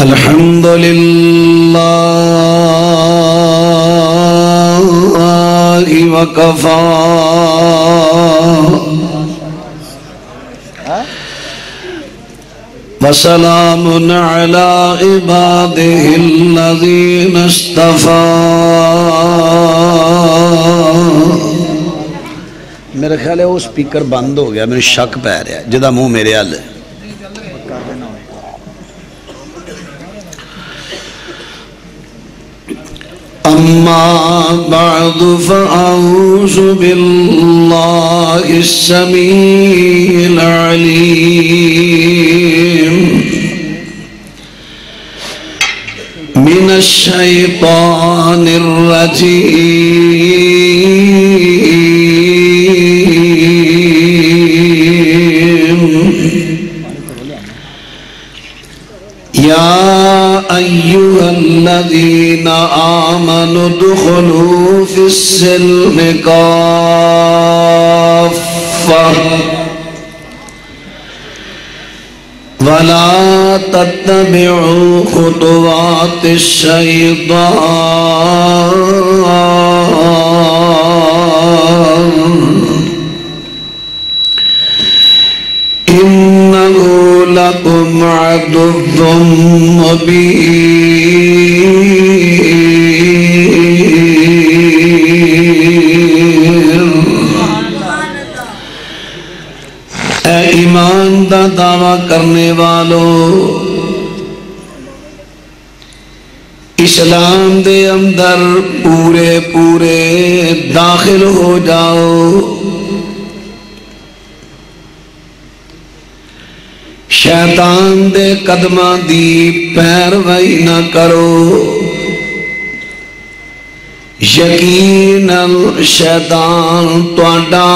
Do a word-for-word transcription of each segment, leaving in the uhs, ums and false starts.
الحمد للہ وکفا وسلام علی عبادہ الذین اصطفا۔ میرے خیال ہے وہ سپیکر بند ہو گیا، میرے شک پہ رہا ہے جدا منہ میرے حل ہے۔ اما بعد فاعوذ باللہ السمیع العلیم من الشیطان الرجیم۔ یا ایہا الذین آمنوا ادخلوا فی السلم کافہ ولا تتبعوا خطوات الشیطان انہ لکم عدو مبین۔ اے ایمان دا دعویٰ کرنے والوں، اسلام دے اندر پورے پورے داخل ہو جاؤ، شیطان دے قدماں دی پیروی نہ کرو، یقیناً شیطان تہاڈا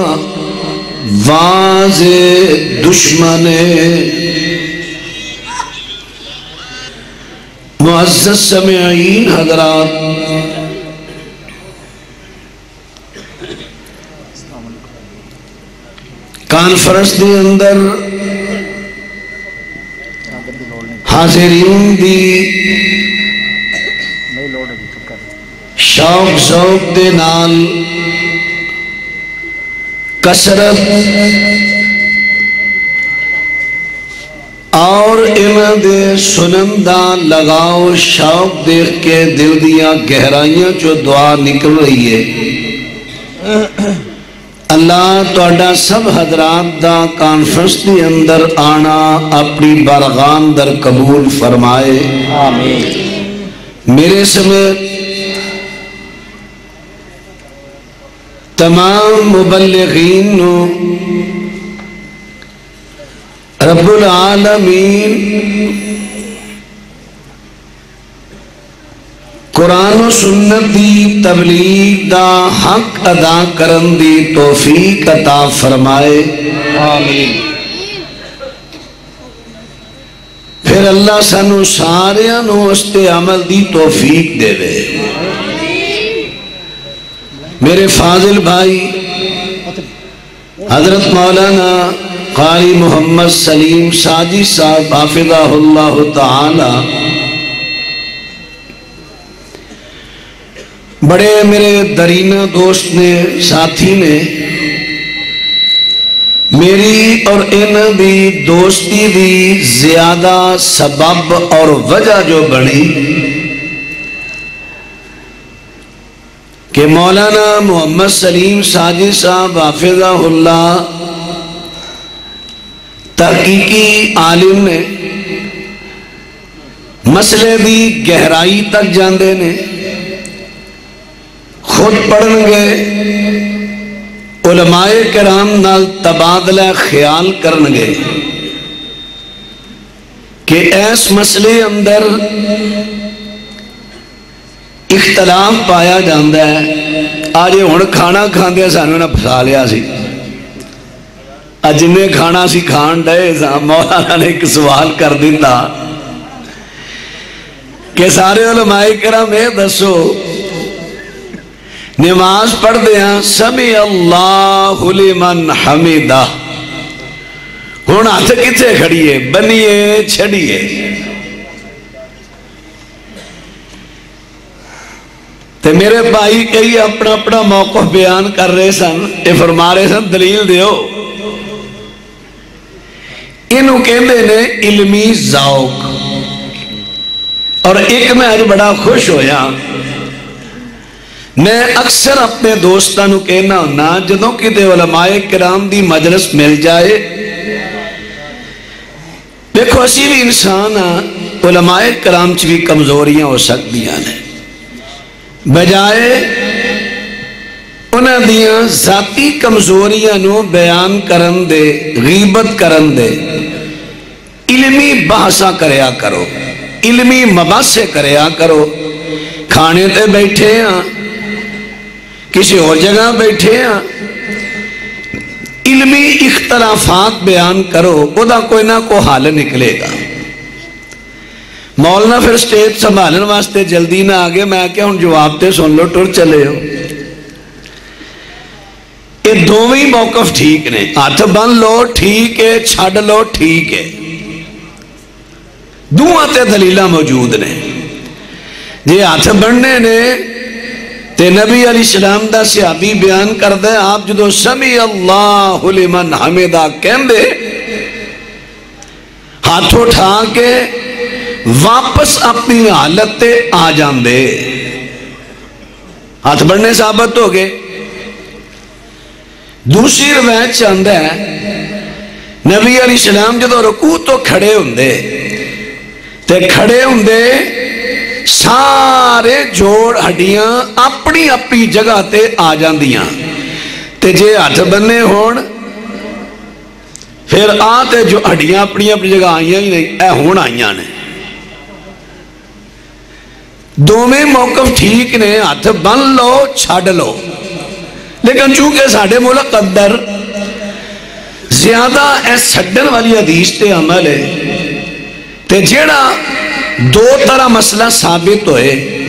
واضح دشمن ہے۔ معزز سامعین حضرات، کانفرنس دے اندر حاضرین دی شوق ذوق دے نال کثرت اور انہاں دے سنن دا لگاؤ شوق دیکھ کے دل دیا گہرائیاں جو دعا نکل رہی ہے، اللہ تہاڈا سب حضرات دا کانفرنس دے اندر آنا اپنی بارگاہ اندر قبول فرمائے، آمین۔ میرے سمیت تمام مبلغین نو رب العالمین قرآن و سنت دی تبلیغ دا حق ادا کرن دی توفیق عطا فرمائے، آمین۔ پھر اللہ سانو ساریاں نو استے عمل دی توفیق دے وے۔ میرے فاضل بھائی حضرت مولانا قاری محمد سلیم ساجی صاحب حافظہ اللہ تعالی بڑے میرے درینہ دوست نے، ساتھی نے، میری اور ان دی دوستی دی زیادہ سبب اور وجہ جو بنی کہ مولانا محمد سلیم ساجی صاحب حافظہ اللہ تحقیقی عالم نے، مسئلے دی گہرائی تک جاندے نے، خود پڑھن گے، علماء کرام نال تبادلہ خیال کرن گے کہ ایس مسئلے اندر اختلاف پایا جاندہ ہے۔ آج ہن کھانا کھاندے سانو نہ پھسا لیا سی، آج جنہیں کھانا سی کھان ڈے مولانا نے ایک سوال کر دیتا کہ سارے علماء کرام اے دسو نماز پڑھ دیا سمی اللہ لمن حمیدہ، ہون ہاتھ کتے کھڑیے بنیے چھڑیے، تے میرے بھائی کئی اپنا اپنا موقف بیان کر رہے سن، یہ فرما رہے سن دلیل دیو۔ انہوں کہندے نے علمی ذوق۔ اور ایک میں آج بڑا خوش ہویا، میں اکثر اپنے دوستاں نو کہنا ہونا جدوں کتے علماء کرام دی مجلس مل جائے، دیکھو اسی بھی انسان ہاں، علماء کرام چ بھی کمزوریاں ہو سکتی ہیں، بجائے انہاں دیاں ذاتی کمزوریاں نو بیان کرن دے، غیبت کرن دے، علمی بحثاں کریا کرو، علمی مباحثے کریا کرو۔ کھانے تے بیٹھے ہاں، کسی اور جگہ بیٹھے ہاں، علمی اختلافات بیان کرو، وہ دا کوئی نہ کوئی حل نکلے گا۔ مولانا پھر سٹیج سنبھالن واسطے جلدی نہ آگے، میں کیا ہوں جواب تے سن لو ٹر چلے ہو۔ یہ دوویں موقف ٹھیک نے، ہاتھ بن لو ٹھیک ہے، چھڑ لو ٹھیک ہے، دوہاں تے دلیلہ موجود نے۔ جی ہاتھ بننے نے تے نبی علیہ السلام دا صحابی بیان کر دے، آپ جدو سمیع اللہ لمن حمدہ کہن دے، ہاتھ اٹھا کے واپس اپنی حالت تے آ جان دے، ہاتھ بڑھنے ثابت ہو گئے۔ دوسری روایت چاند ہے، نبی علیہ السلام جدو رکوع تو کھڑے ہوندے تے کھڑے ہوندے سارے جوڑ ہڈیاں اپنی اپنی جگہ تے آ جاندیاں، تے جے ہاتھ بننے ہون پھر آتے جو ہڈیاں اپنی اپنی جگہ آئیاں ہی نہیں، اے ہون آئیاں نے۔ دوویں موقف ٹھیک نے، ہاتھ بن لو چھڑ لو، لیکن چونکہ ساڑھے ملک اندر زیادہ اے چھڑن والی حدیث تے عمل ہے، تے جیڑا دو طرح مسئلہ ثابت ہوئے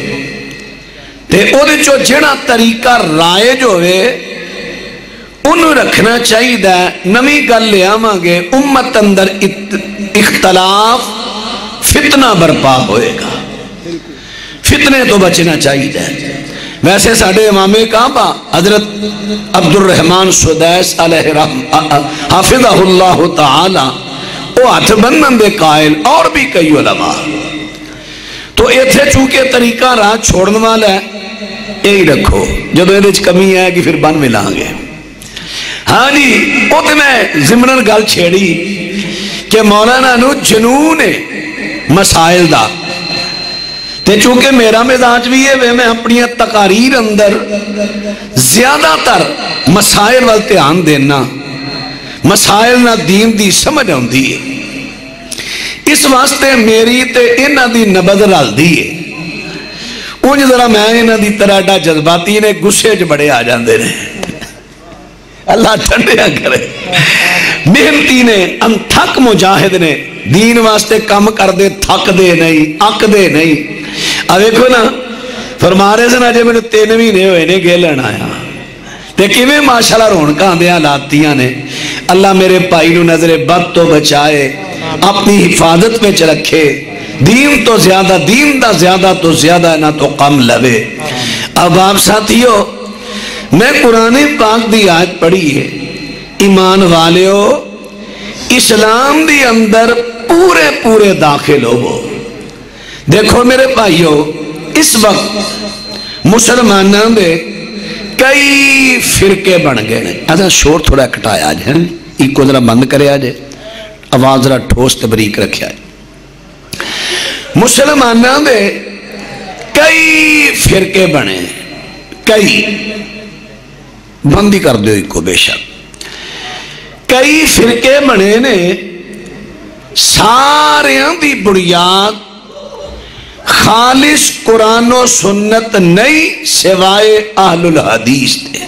تے او دے جو جیڑا طریقہ رائج ہوئے انہوں رکھنا چاہیے دا۔ نمی گل لے آماں گے، امت اندر اختلاف فتنہ برپا ہوئے گا، فتنے تو بچنا چاہیے دا۔ ویسے ساڑھے امام کعبہ حضرت عبد الرحمن سدیس علیہ رحمہ حافظہ اللہ تعالی وہ ہاتھ بنن دے قائل، اور بھی کئی علماء، تو ایتھے چونکہ طریقہ راہ چھوڑن والا ہے، یہی رکھو، جدو یہ کمی ہے کہ پھر بن ملا گے۔ ہاں جی، وہ تو میں زمنن گل چھیڑی کہ مولانا نو جنون ہے مسائل دا، تے چونکہ میرا مزاج بھی ہے، میں اپنی تقاریر اندر زیادہ تر مسائل وال دھیان دینا، مسائل نہ دین دی سمجھ ہوندی ہے، اس واسطے میری تے انہ دی نبض رل دی ہے۔ انج ذرا میں انہ دی طرح جذباتی نے گسے جو بڑے آ جاندے نے، اللہ ٹھنڈیا کرے۔ محنتی نے، انتھک مجاہد نے، دین واسطے کم کر دے، تھک دے نہیں، اک دے نہیں۔ اب ایکھو نا، فرما رہے سن آجے میں نے تین مہینے ہوئے نے گیلن آیا، تے کیویں ماشاءاللہ رونقاں دیاں لاتیاں نے۔ اللہ میرے بھائی نو نظر بد تو بچائے، اپنی حفاظت میں رکھے، دین تو زیادہ، دین دا زیادہ تو زیادہ نہ تو کم لوے۔ اب آپ ساتھیو، میں قرآن پاک دی آیت پڑھی ہے، ایمان والیو اسلام دی اندر پورے پورے داخل ہو۔ دیکھو میرے بھائیو، اس وقت مسلمانوں دے کئی فرقے بن گئے ہیں۔ ایسا شور تھوڑا کٹایا آج ہے، ایک کو ذرا بند کرے آج، آواز ذرا ٹھوس تبریک رکھے آج۔ مسلمانوں دے کئی فرقے بنے، کئی بندی کر دیو ایک کو بے شک، کئی فرقے بنے نے، ساریاں دی بنیاد خالص قرآن و سنت نہیں سوائے اہل الحدیث تھے۔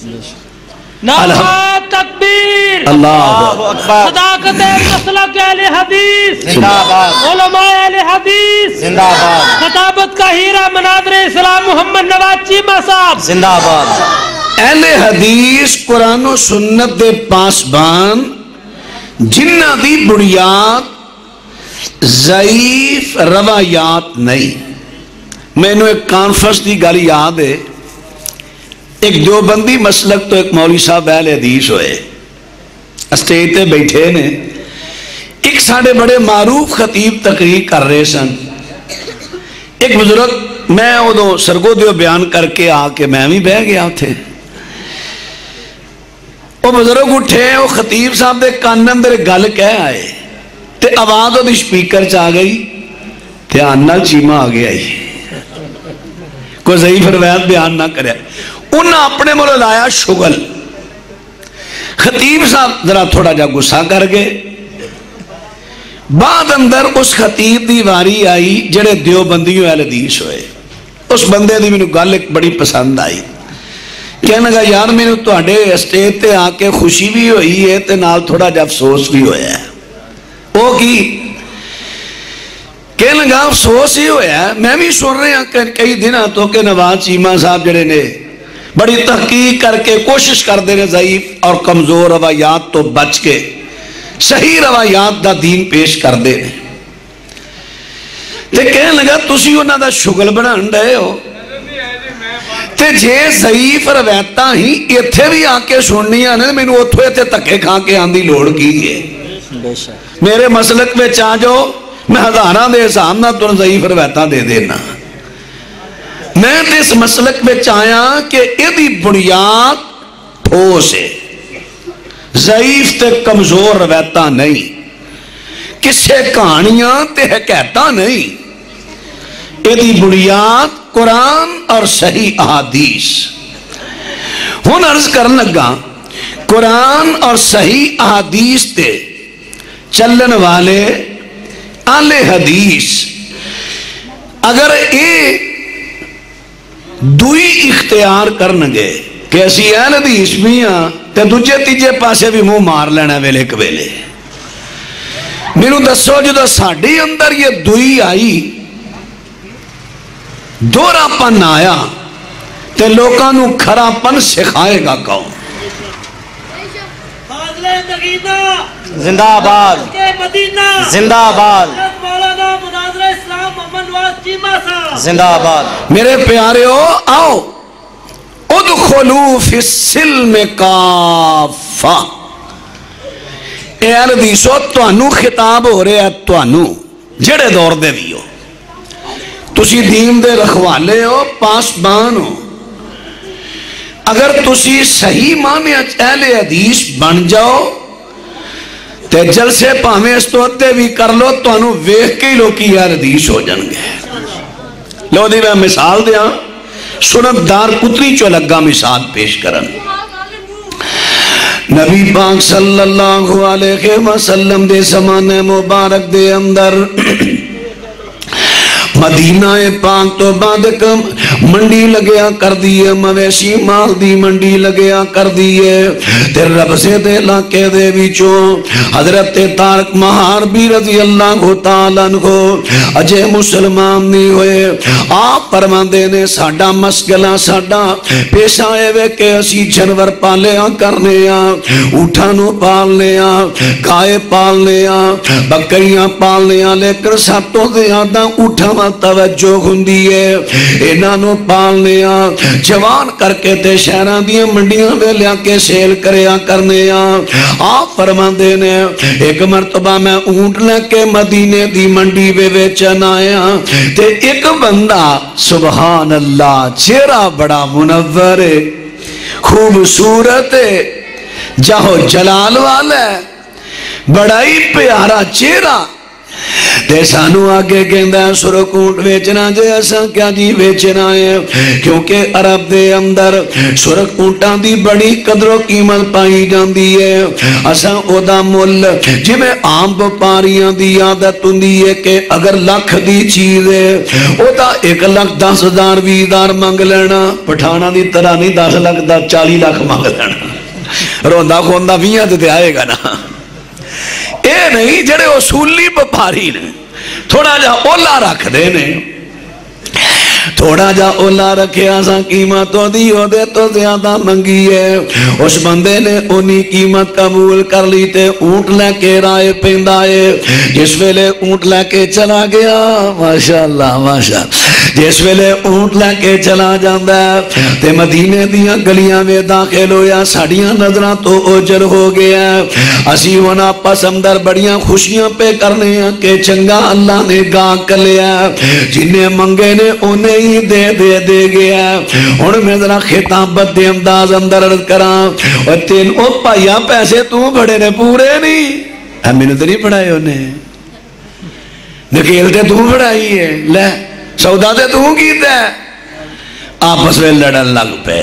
نعرہ تکبیر، اللہ اکبر، صداقت مسلک اہل حدیث زندہ باد، علماء اہل حدیث زندہ باد، خطابت کا ہیرا مناظر اسلام محمد نواز چیمہ صاحب زندہ باد۔ اہل حدیث قرآن و سنت دے پاسبان، جنہ دی بنیاد ضعیف روایات نہیں، مینو ایک کانفرنس کی گل یاد ہے، ایک دیوبندی مسلک تو ایک مولوی صاحب اہل حدیث ہوئے اسٹیج تے بیٹھے نے، ایک ساڑھے بڑے معروف خطیب تقریر کر رہے سن، ایک بزرگ میں ادو سرگو دیو بیان کر کے آ کے میں بھی بہ گیا تھے، وہ بزرگ اٹھے، وہ خطیب صاحب دے کان اندر گل کہہ آئے تے آواز وہ سپیکر چ آ گئی، دھیان نال چیما آ گیا ہی، کوئی ضعیف روایت بیان نہ کرے، انہاں اپنے مولو لایا شغل، خطیب صاحب ذرا تھوڑا جا غصہ کر گئے، بعد اندر اس خطیب دی واری آئی جڑے دیوبندیوں اہل حدیث ہوئے، اس بندے دی مینوں گل ایک بڑی پسند آئی، کہنے لگا یار مینوں تہاڈے اسٹیج تے آ کے خوشی بھی ہوئی ہے تے نال تھوڑا جا افسوس بھی ہویا ہے، وہ کی کہنے لگا افسوس ہی ہویا ہے، میں بھی سن رہے ہیں کئی دنوں تو کہ نواز چیمہ صاحب جڑے نے بڑی تحقیق کر کے کوشش کر دے نے ضعیف اور کمزور روایات تو بچ کے صحیح روایات دا دین پیش کر دے نے، تے کہنے لگا تسی انہاں دا شغل بنان ڈے ہو تے جے ضعیف روایتاں ہی ایتھے بھی آ کے سننیاں نے مینوں اوتھوں ایتھے تکے کھا کے آندی لوڑ کی ہے، میرے مسلک میں چاہ جو میں ہزاراں دے حساب نہ تن ضعیف روایتاں دے دینا، میں تے اس مسلک میں چاہیا کہ ایدی بنیاد ٹھوس ہے، ضعیف تے کمزور روایتاں نہیں، کسے کہانیاں تے حکایتاں نہیں، ایدی بنیاد قرآن اور صحیح احادیث، ہن عرض کرن لگا قرآن اور صحیح احادیث تے چلن والے اہل حدیث اگر اے دوئی اختیار کرنگے کہ اسی اہل حدیث بھی ہاں تے دوجے تیجے پاسے بھی منہ مار لینا ویلے کویلے، مینوں دسو جدو ساڈے اندر یہ دوئی آئی دورا پن آیا تے لوکاں نو کھرا پن سکھائے گا کون؟ زندہ آباد، زندہ آباد، زندہ آباد، میرے پیارے ہو آؤ ادخلوا فی السلم کافہ، اے اہل حدیثو تانوں خطاب ہو رہے ہیں، تانوں جڑے دور دے بھی ہو، تسی دین دے رکھوالے ہو، پاسبان ہو، اگر تسی صحیح معنی اہل حدیث بن جاؤ تے جلسے پاہمیں اس تو اتے بھی کر لو تو انہوں ویخ کے لوگ کی اہل حدیث ہو جنگے۔ لو دی میں مثال دیا سنت دار کتری چو لگا مثال پیش کرن، نبی پاک صلی اللہ علیہ وسلم دے زمانے مبارک دے اندر مدینہ پاک تو بعد کم منڈی لگیا کر دیئے، مویشی مال دی منڈی لگیا کر دیئے، تیر رب سے دے علاقے دے بیچوں حضرت تارک مہاربی رضی اللہ تعالیٰ عنہ اجے مسلمان نہیں ہوئے، آپ فرمان دینے ساڑھا مسگلہ ساڑھا پیش آئے وے کہ اسی جنور پالیا کرنے آ، اٹھانو پالنے آ، گائے پالنے آ، بکریاں پالنے آ، لیکن سب تو زیادہ اٹھا توجہ ہوندی ہے انہوں پالنے آ، جوان کر کے تے شہران دیا منڈیاں میں لیا کے سیل کریا کرنے آ، آپ فرمان دینے ایک مرتبہ میں اونٹ لے کے مدینے دی منڈی بے بیچن آیا تے ایک بندہ سبحان اللہ چہرہ بڑا منور ہے، خوبصورت ہے، جاہو جلال والا ہے، بڑا ہی پیارا چہرہ، تے سانو آگے کہندہ ہے سرک اونٹ ویچنا جے ایسا کیا جی ویچنا ہے، کیونکہ عرب دے اندر سرک اونٹاں دی بڑی قدر و قیمت پائی جان دی ہے، ایسا او دا مل جی میں عام پاریاں دی عادت ہوندی ہے کہ اگر لکھ دی چیز ہے او دا ایک لکھ دس ہزار بھی ہزار مانگ لینا، پٹھانا دی طرح نہیں دس لکھ دا چالی لکھ مانگ لینا، روندہ خوندہ ویاں تے آئے گا نا، اے نہیں جڑے اصولی بپاری نے تھوڑا جا اولا رکھ دے نے، تھوڑا جا اولا رکھیا سا قیمت دی دے تو زیادہ منگی ہے اس بندے نے انہی قیمت قبول کر لی تے اونٹ لے کے رائے پیندا ہے جس ویلے اونٹ لے کے چلا گیا ماشاءاللہ ماشاءاللہ جس ویلے اونٹ لے کے چلا جاندا ہے تے مدینے دیاں گلیاں میں داخل ہویا ساڑیاں نظراں تو اوجر ہو گیا اسی ہونا پس اندر بڑیاں خوشیاں پہ کرنے ہیں کہ چنگا اللہ نے گاہ کر لیا جنہیں منگے نے انہیں ہی دے دے دے گیا اور میں ذرا خطابت دے انداز اندر عرض کرام اور تین او پایا پیسے تو بڑے نے پورے نہیں ہم میں نے تو نہیں پڑھائے انہیں نکیلتے تو پڑھائی ہے لے سودا تے تو کیتا ہے آپس میں لڑن لگ پے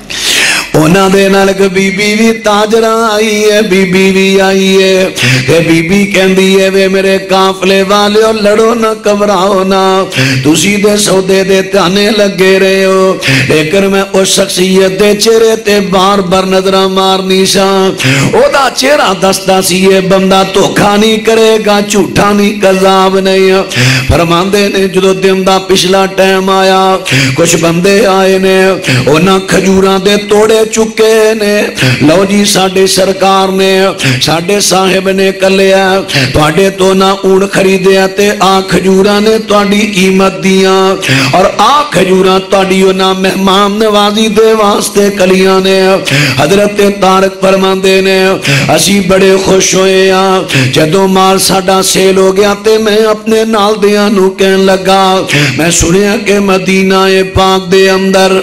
اونا دے نالک بی بی بھی تاجرہ آئی ہے بی بی بھی آئی ہے کہ بی بی کہندی ہے وے میرے کافلے والے اور لڑو نہ کبراؤ نہ تسی دے سودے دے تانے لگے رہے ہو لیکن میں اس شخصیت دے چہرے تے بار بار نظرہ مارنی سا او دا چہرہ دستا سی ہے بندہ دھوکا نہیں کرے گا جھوٹا نہیں کذاب نہیں فرمان دے نے جدو دن دا پچھلا ٹائم آیا کچھ بندے آئے نے اونا کھجوراں دے توڑے چکے نے لو جی ساڑھے سرکار نے ساڑھے صاحب نے کلیا توڑے تو نہ اون خریدیا تے آ کھجورہ نے توڑی قیمت دیا اور آ کھجورہ توڑیو نہ مہمان نوازی دے واسطے کلیاں نے حضرت طارق فرماندے نے اسی بڑے خوش ہوئے ہیں جدو مال ساڑھا سیل ہو گیا تے میں اپنے نال دیا نو کہن لگا میں سنیا کہ مدینہ پاک دے اندر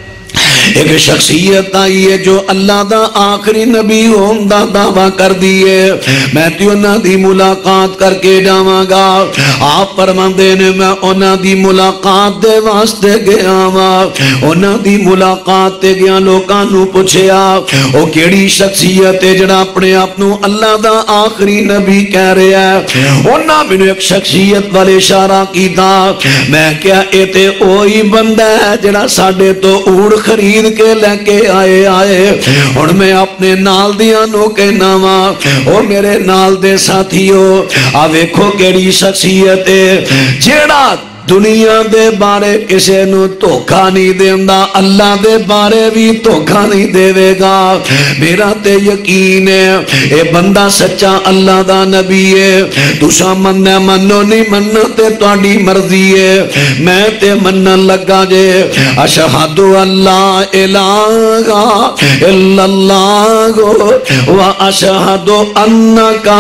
ایک شخصیت آئی ہے جو اللہ دا آخری نبی ہون دا دعویٰ کر دیئے میں تیو نہ دی ملاقات کر کے جاواں گا آپ فرماندے نے میں انہ دی ملاقات دے واسطے گیا ماں انہ دی ملاقات تے گیا لوکانو پوچھیا او کیڑی شخصیت ہے جڑا اپنے اپنو اللہ دا آخری نبی کہہ رہے ہیں انہ میں نے ایک شخصیت والے اشارہ کی تھا میں کیا ایتے اوہی بندہ ہے جڑا ساڑھے تو اوڑ خرید کے لے کے آئے آئے اور میں اپنے نال دیا نو کے ناما اور میرے نال دے ساتھیو آویکھو کیڑی شخصیت ہے جیڑا دنیا دے بارے کسے نو دھوکا نہیں دیندہ اللہ دے بارے بھی دھوکا نہیں دے گا میرا تے یقین ہے اے بندہ سچا اللہ دا نبی ہے تُسا مننے منو نہیں مننا تے توڑی مرضی ہے میں تے منن لگا جے اشہدو اللہ الہ الا اللہ و اشہدو انکا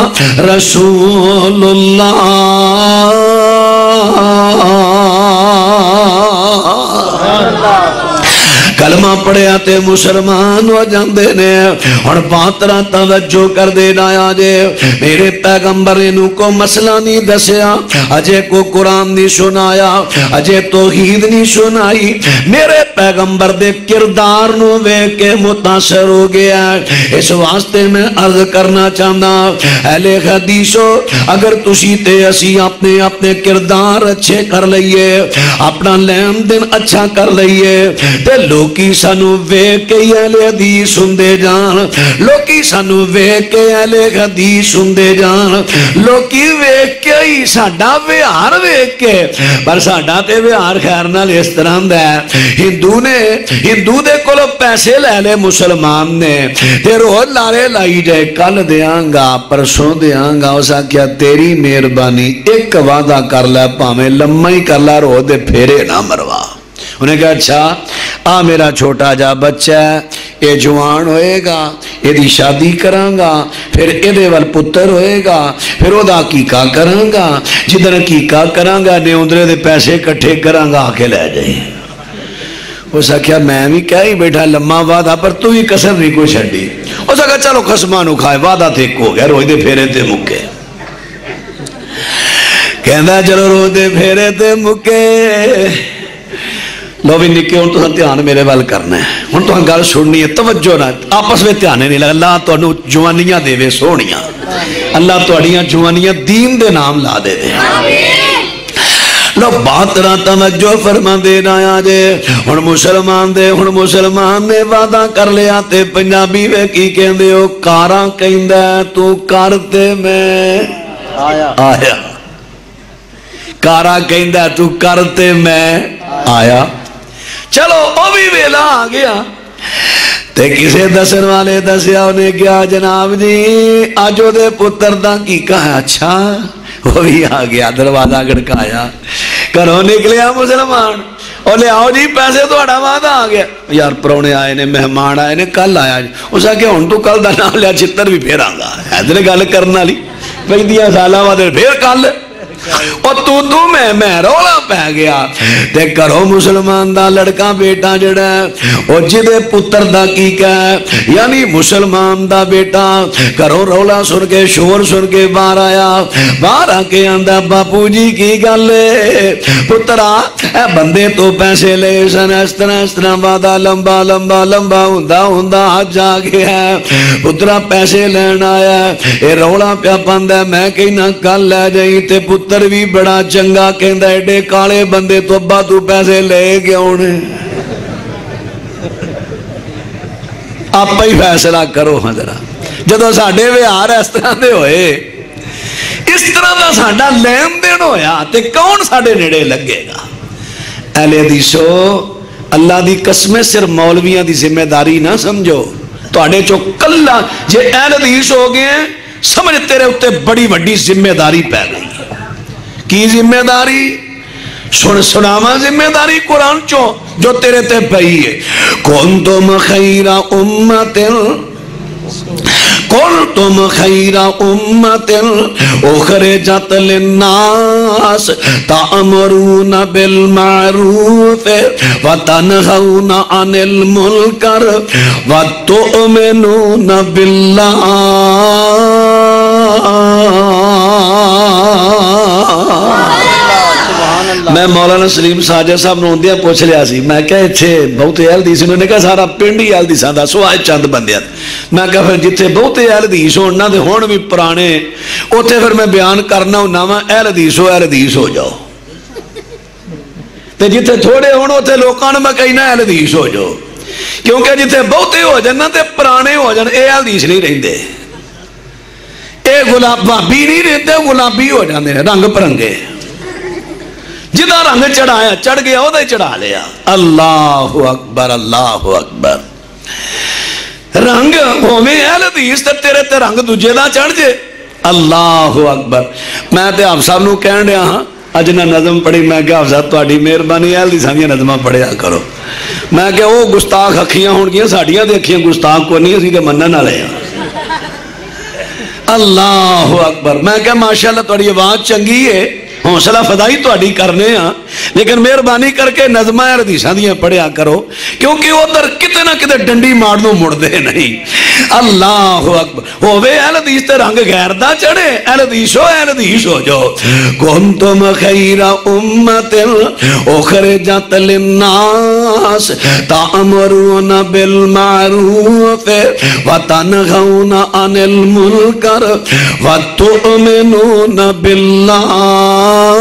رسول اللہ کلمہ پڑھے آتے مسلمان ہو جاندے نے اور باترہ توجہ کر دینا آجے میرے پیغمبر انہوں کو مسئلہ نہیں دسیا اجے کو قرآن نہیں سنایا اجے توحید نہیں سنائی میرے پیغمبر دے کردار نو وے کے متاثر ہو گیا اس واسطے میں عرض کرنا چاہنا اہل حدیثو اگر تسی تے اسی اپنے اپنے کردار اچھے کر لئیے اپنا لین دن اچھا کر لئیے تے لوکی سانو ویک کے اہل حدیث سندے جان لوکی سانو ویک کے اہل حدیث سندے جان لوکی ویک کے ہی ساڑھا ویار ویک کے پر ساڑھا تے ویار خیر نال اس طرح دا ہے ہندو نے ہندو دے کولو پیسے لے لے مسلمان نے تے روز لارے لائی جائے کل دیاں گا پرسوں دیاں گا اسا کیا تیری مہربانی ایک وعدہ کر لے پاویں لمحہ ہی کر لے روز دے پھیرے نہ مروا انہیں کہا اچھا آ میرا چھوٹا جا بچہ ہے یہ جوان ہوئے گا یہ دی شادی کران گا پھر ایدے وال پتر ہوئے گا پھر او دا کیکا کران گا جدر کیکا کران گا نے اندرے دے پیسے کٹھے کران گا آکے لے جائیں اس نے کہا میں بھی کہا ہی بیٹھا لمحہ وعدہ پر تو ہی قسم نہیں کوئی چھڑی اس نے کہا چلو قسمانو کھائے وعدہ تے کو گیا روئی دے پھیرے تے مکے کہندہ چلو روئی دے پھیرے تے مکے لو بھی نکے ہوں تو ہاں تیان میرے وال کرنا ہے ہوں تو ہاں گل سننی ہے توجہ نہ آپس میں تیانے نہیں لگا اللہ تو انہوں جوانیاں دے وے سونیاں اللہ تو اڑیاں جوانیاں دین دے نام لا دے دے لو بات رہا توجہ فرما دینا آجے ہن مسلمان دے ہن مسلمان نے وعدہ کر لیا تے پنجابی وے کی کہن دے ہو کاراں کہیں دے تو کرتے میں آیا آیا کارا کہیں دے تو کرتے میں آیا چلو وہ بھی ویلا آ گیا تے کسے دسن والے دسیا انہیں کیا جناب جی اج دے پتر دا کی کہا اچھا وہ بھی آ گیا دروازہ گھڑکایا گھروں نکلیا مسلمان اور لے آؤ جی پیسے تو اڑا وعدہ آ گیا یار پرونے آئے نے مہمان آئے نے کل آیا جی اس آ کے ہوں تو کل دا نام لیا چھتر بھی پھر آنگا ایدنے گل کرنا لی بھئی دیا سالہ وعدے پھر کل اور تو تو میں میں رولا پہ گیا تے کرو مسلمان دا لڑکا بیٹا جڑا ہے اور جدے پتر دا کی کہے یعنی مسلمان دا بیٹا کرو رولا سن کے شور سن کے باہر آیا باہر آ کے آندہ باپو جی کی گلے پترا اے بندے تو پیسے لے سن اس طرح اس طرح وعدہ لمبا لمبا لمبا ہندہ ہندہ آج جا گیا ہے پترا پیسے لین آیا اے رولا پیا پاندہ میں کہنا کل لے جائیں تے پتر بھی بڑا چنگا کہندا ایڈے کالے بندے تو ابا تو پیسے لے گیا انہیں آپ ہی فیصلہ کرو حضرہ جدو ساڑھے ویار اس طرح دے ہوئے اس طرح دا ساڑھا لین دین ہویا تے کون ساڑھے نیڑے لگے گا اہل حدیثو اللہ دی قسمیں صرف مولویاں دی ذمہ داری نہ سمجھو تو آڑے چو کلہ جے اہل حدیث ہو گئے سمجھ تیرے اتے بڑی بڑی ذمہ داری پہ گئی کی ذمہ داری سن سناما ذمہ داری قرآن چو جو تیرے تے پہی ہے کنتم خیر امت کنتم خیر امت اخرجت للناس تأمرون بالمعروف وتنہون عن المنکر وتؤمنون باللہ میں مولانا سلیم ساجہ صاحب نے ہوندیا پوچھ لیا سی میں کہا اتھے بہت اہل حدیث انہوں نے کہا سارا پنڈی اہل حدیث آندا سو آئے چند بندیات میں کہا پھر جتھے بہت اہل حدیث ہونا دے ہون بھی پرانے اتھے پھر میں بیان کرنا ہوں ناما اہل حدیث ہو اہل حدیث ہو جاؤ تے جتھے تھوڑے ہون اتھے لوکان میں کہنا اہل حدیث ہو جاؤ کیونکہ جتھے بہتے ہو جانا تے پرانے ہو جانا اے اہل حدیث نہیں رہندے اے گلابی نہیں رہتے گلابی ہو جاندے رنگ پرنگے جدہ رنگ چڑھایا چڑھ گیا وہ دے چڑھا لیا اللہ اکبر اللہ اکبر رنگ ہومیں اہل حدیث تے تیرے تے رنگ دوجہ دا چڑھ جے اللہ اکبر میں تے آپ صاحب نو کہن رہا ہاں اجنا نظم پڑھی میں کہ آپ صاحب تو آڈی مہربانی اہل دی سانیاں نظمہ پڑھیا کرو میں کہ وہ گستاخ اکھیاں ہون گیا ساڑیاں دے اکھیاں گستاخ کو نہیں اسی دے منن نہ لے اللہ اکبر میں کہ ماشاءاللہ توڑی آواز چنگی ہے حوصلہ فضائی تو اڈی کرنے ہاں لیکن مہربانی کر کے نظمہ حدیثاں دیاں پڑھیا کرو کیونکہ وہ در کتے نہ کتے ڈنڈی مارنوں مڑ دے نہیں اللہ اکبر ہووے اہل حدیث تے رنگ غیر دا چڑھے اہل حدیث ہو اہل حدیث ہو جو کنتم خیر امت اخرجت للناس تأمرون بالمعروف وتنہون عن المنکر وتؤمنون باللہ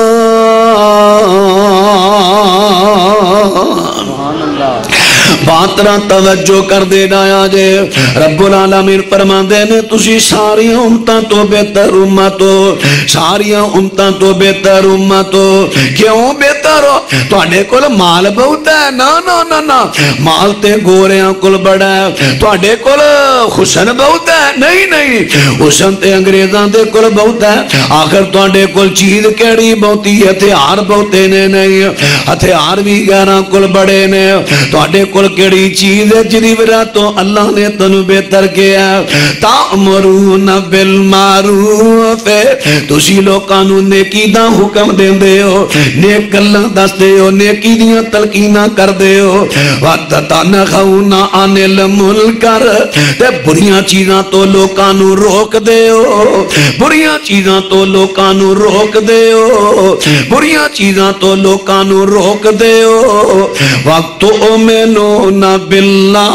باترہ توجہ کر دے دایا جے رب العالمین فرماندے نے تسی ساری امتاں تو بہتر امتو ساری امتاں تو بہتر امتو کیوں بہتر ہو تو اڈے کل مال بہت ہے نا نا نا نا مال تے گوریاں کل بڑا ہے تو اڈے کل حسن بہت ہے نہیں نہیں حسن تے انگریزاں دے کل بہت ہے آخر تو اڈے کل چیز کیڑی بہتی ہتھیار بہتے نے نہیں ہتھیار بھی گیرہ کل بڑے نے تو اڈے کل کیڑی چیز ہے جدی برا تو اللہ نے تنو بہتر کیا تأمرون بالمعروف تسی لوکانو نیکی دا حکم دین دے ہو نیک اللہ دس دے ہو نیکی دیاں تلقینہ کر دے ہو وَتَتَنَخَوْنَ عَنِ الْمُنْکَرِ تے بریاں چیزاں تو لوکانو روک دے ہو بریاں چیزاں تو لوکانو روک دے ہو بریاں چیزاں تو لوکانو روک دے ہو وَتُؤْمِنُونَ بِاللَّهِ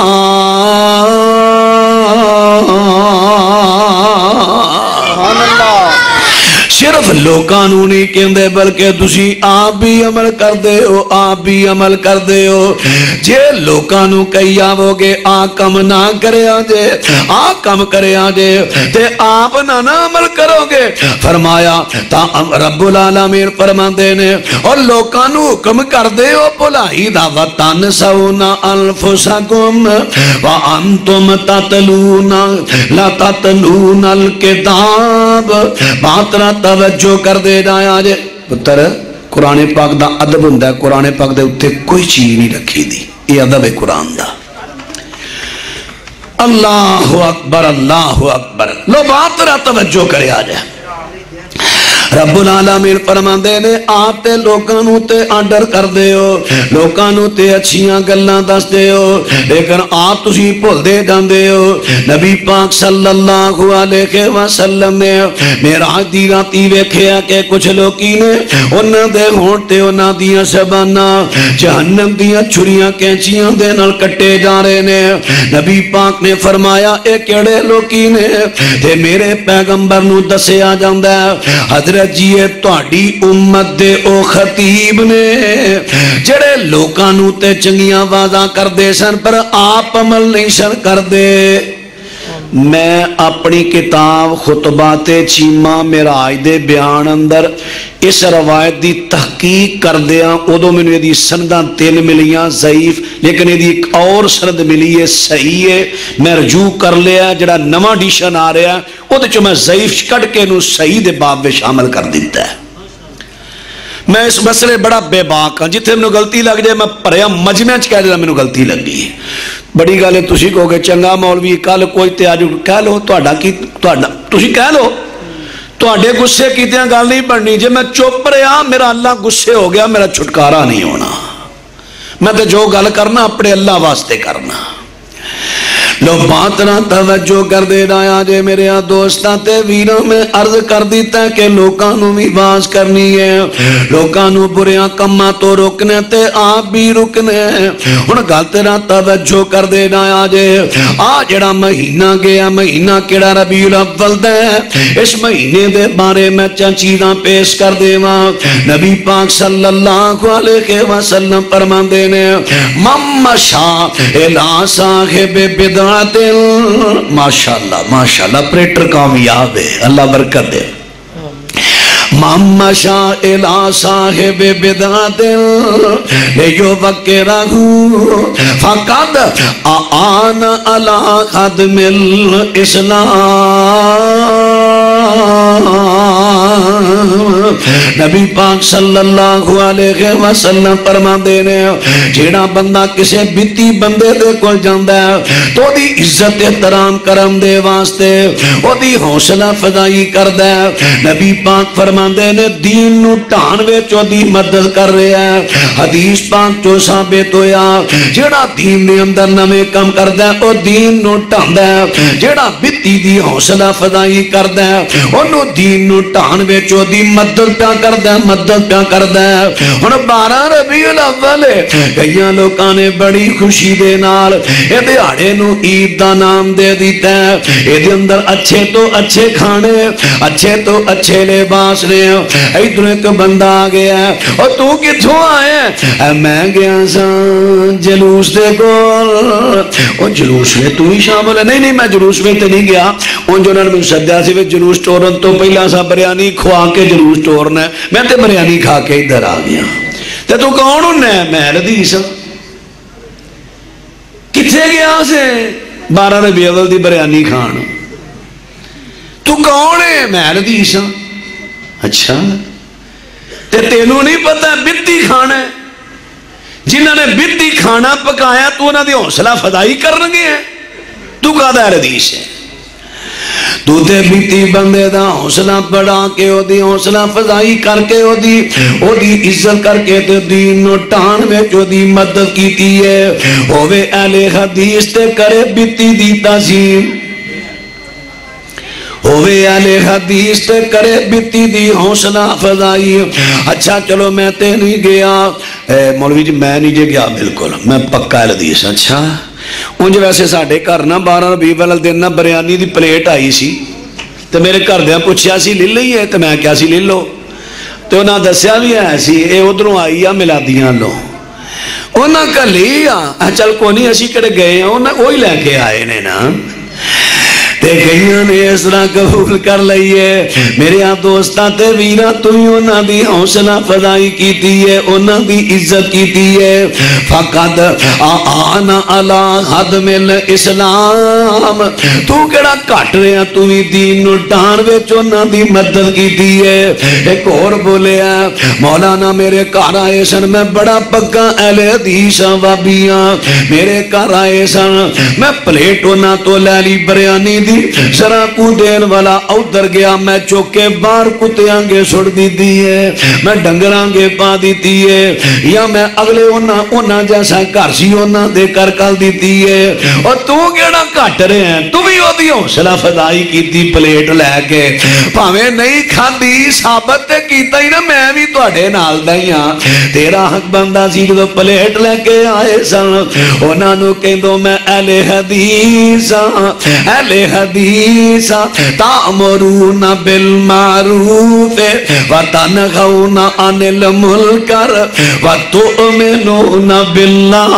صرف لوکاں نوں نہیں کہندے بلکہ تسی آپ بھی عمل کردے ہو آپ بھی عمل کردے ہو جے لوکاں نوں کہی آو گے آ کم نہ کرے آجے آ کم کرے آجے تے آپ نہ نہ عمل کرو گے فرمایا تا رب العالمین فرماندے نے اور لوکاں نوں حکم کردے ہو بھلائی دا وَتَنْسَوْنَ أَنفُسَكُمْ وَأَنْتُمْ تَتْلُونَ لَا تَتْلُونَ الْكِتَابَ باترا توجہ کر دے جایا جے پتر قرآن پاک دا ادب ہوندا ہے قرآن پاک دے اوتے کوئی چیز نہیں رکھی دی یہ ادب ہے قرآن دا اللہ اکبر اللہ اکبر لو باترا توجہ کرے آ جائے رب العالمین فرماندے نے آپ تے لوکاں نوں تے آرڈر کر دے ہو لوکاں نوں تے اچھیاں گلاں دس دے ہو لیکن آپ تسی بھول دے جاندے ہو نبی پاک صلی اللہ علیہ وسلم نے معراج دی راتی ویکھیا کہ کچھ لوکی نے انہاں دے ہون تے انہاں دیاں زباناں جہنم دیاں چھریاں کینچیاں دے نال کٹے جا رہے نے نبی پاک نے فرمایا اے کیڑے لوکی نے تے میرے پیغمبر نوں دسیا جاندا ہے حضرت جیے تہاڈی امت دے او خطیب نے جڑے لوکاں نوں تے چنگیاں وعداں کردے سن پر آپ عمل نہیں سن کردے میں اپنی کتاب خطبات چیمہ معراج دے بیان اندر اس روایت دی تحقیق کر دیا ادو میں نے دی سنداں تین ملیاں ضعیف لیکن یہ دی ایک اور سند ملی ہے صحیح ہے میں رجوع کر لیا جڑا نواں ایڈیشن آ رہا ہے وہ جو میں ضعیف کٹ کے نو صحیح دے باب میں شامل کر دیتا ہے میں اس مسئلے بڑا بے باک ہاں جتنے میں غلطی لگ جائے میں پریا مجمع چ کہہ دینا میں غلطی لگی ہے بڑی گل ہے تسی کہو گے چنگا مولوی کل کوئی تے آج کہہ لو تہاڈا کی تہاڈا تسی کہہ لو تہاڈے غصے کیتیاں گل نہیں بننی جے میں چپ رہا میرا اللہ غصے ہو گیا میرا چھٹکارا نہیں ہونا میں تے جو گل کرنا اپنے اللہ واسطے کرنا لو باتنا توجہ کر دے رہا جے میرے دوستاں تے ویروں میں عرض کر دیتا ہے کہ لوکاں نو بھی باز کرنی ہے لوکاں نو بریاں کماں تو روکنے تے آپ بھی رکنے ہن گل تیرا توجہ کر دے رہا جے آ جڑا مہینہ گیا مہینہ کیڑا ربیع الاول دا اس مہینے دے بارے میں چند چیزاں پیش کر دیواں نبی پاک صلی اللہ علیہ وسلم فرماندے نے ممشا الی صاحب بدع ماشاءاللہ ماشاءاللہ پریٹر کامیاب ہے اللہ برکت دے ممشا الی صاحب بدعت لیوکرہ فقد آن علی خدم الاسلام نبی پاک صلی اللہ علیہ وسلم فرماندے نے جیڑا بندہ کسے بیتی بندے دے کول جاندا ہے تو دی عزت احترام کرم دے واسطے او دی حوصلہ افزائی کردا ہے نبی پاک فرماندے نے دین نو ٹھان وچ او دی مدد کر رہا ہے حدیث پاک جو ثابت ہویا جیڑا دین دے اندر نویں کم کردا ہے او دین نو ٹھاندا ہے جیڑا بیتی دی حوصلہ افزائی کردا ہے اونوں دین نو ٹھان وچ او دی مدد پیا کردا ہے مدد پیا کردا ہے ہن بارہ ربیع الاول کئی لوکاں نے بڑی خوشی دے نال اے دیہاڑے نو عید دا نام دے دیتا ہے اے دے اندر اچھے تو اچھے کھانے اچھے تو اچھے لباس نے ادھر ایک بندہ آ گیا ہے اور تو کتھوں آیا ہے میں گیا سا جلوس دے کول او جلوس میں تو ہی شامل ہے نہیں نہیں میں جلوس میں تے نہیں گیا ان جو انہوں نے سدیا سی جلوس ٹورن تو پہلا سا بریانی کھوا کے جلوس ٹورنا ہے میں تے بریانی کھا کے ادھر آ گیا تے تو کون ہونا ہے میں حدیث کتنے گیا سے بارہ ربیع الاول دی بریانی کھان تو کون ہے میں حدیث اچھا تے تینوں نہیں پتا بیتی کھانا ہے جنہوں نے بیتی کھانا پکایا تو انہوں نے حوصلہ افزائی کرنگے ہیں تو کہا حدیث ہے تو تے بیتی بندے دا حوصلہ بڑھا کے او دی حوصلہ افزائی کر کے او دی او دی عزت کر کے تے دین نو ٹان وچ او دی مدد کیتی ہے ہوے اہل حدیث تے کرے بیتی دی تعظیم ہوئے اہل حدیث تے کرے بیتی دی حوصلہ افزائی اچھا چلو میں تے نہیں گیا مولوی جی میں نہیں جے گیا بالکل میں پکا حدیث اچھا انج ویسے ساڈے گھر نہ بارہ ربیع الاول دن نہ بریانی دی پلیٹ آئی سی تو میرے گھردیاں پوچھا سی لے لئی ہے تو میں کیا سی لے لو تو انہاں دسیا بھی ہے سی اے ادھروں آئی آ ملادیاں لو انہاں کا لی آ چل کو نہیں اسی کڑے گئے ہیں انہاں وہی لے کے آئے نے نا تے کئیاں نے اس طرح قبول کر لئیے میرے ہاں دوستاں تے ویراں تو ہی انہاں دی حوصلہ فضائی کیتی ہے انہاں دی عزت کیتی ہے فقط آنا علی حدم الاسلام تو کیڑا کٹ رہا تو ہی دین نو ڈان وچ انہاں دی مدد کیتی ہے ایک اور بولیا مولانا میرے گھر آئے سن میں بڑا پکا اہل حدیث وابیاں میرے گھر آئے سن میں پلیٹ انہاں تو لے لی بریانی دی ذرا کو دین والا ادھر گیا میں چوکے بار کتے آنگے سڑ دی دیئے میں ڈنگر آنگے پا دی دیئے یا میں اگلے انہاں انہاں جیسا کرسی انہاں دے کر کل دی دیئے اور تو گیڑا کٹ رہے ہیں تو بھی ہو دی حوصلہ فضائی کی دی پلیٹ لے کے پاویں نہیں کھاندی ثابت تے کیتا ہی نا میں بھی تو اڈے نال دائیاں تیرا حق بندہ سی جو پلیٹ لے کے آئے سن انہاں نو کہندو میں اہل حدیث اہل حدیث تامرون بالمعروف وتنهون عن المنکر وتؤمنون باللہ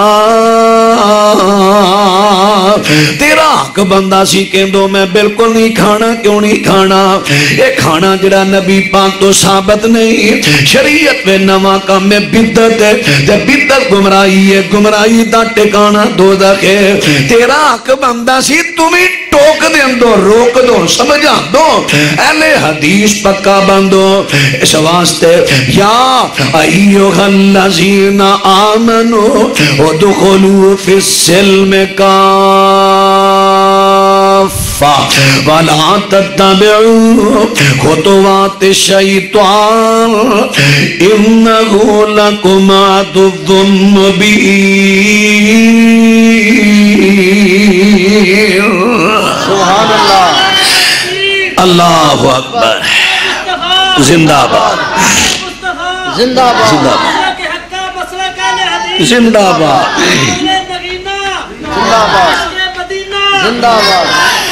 تیرا حق بندہ سی کہندو میں بالکل نہیں کھانا کیوں نہیں کھانا یہ کھانا جڑا نبی پاک تو ثابت نہیں شریعت میں نواں کام میں بدعت ہے جب بدعت گمراہی ہے گمراہی دا ٹھکانہ دوزخ ہے تیرا حق بندہ سی تمہیں ٹوک دیں دو روک دو سمجھا دو اہل حدیث پکا بندو اس واسطے یا ایوہ الذین آمنوا ادخلوا فی السلم کافہ ولا تتبعوا خطوات الشیطان انہ لکم عدو مبین سبحان اللہ اللہ اکبر زندہ باد زندہ باد زندہ باد زندہ باد زندہ باد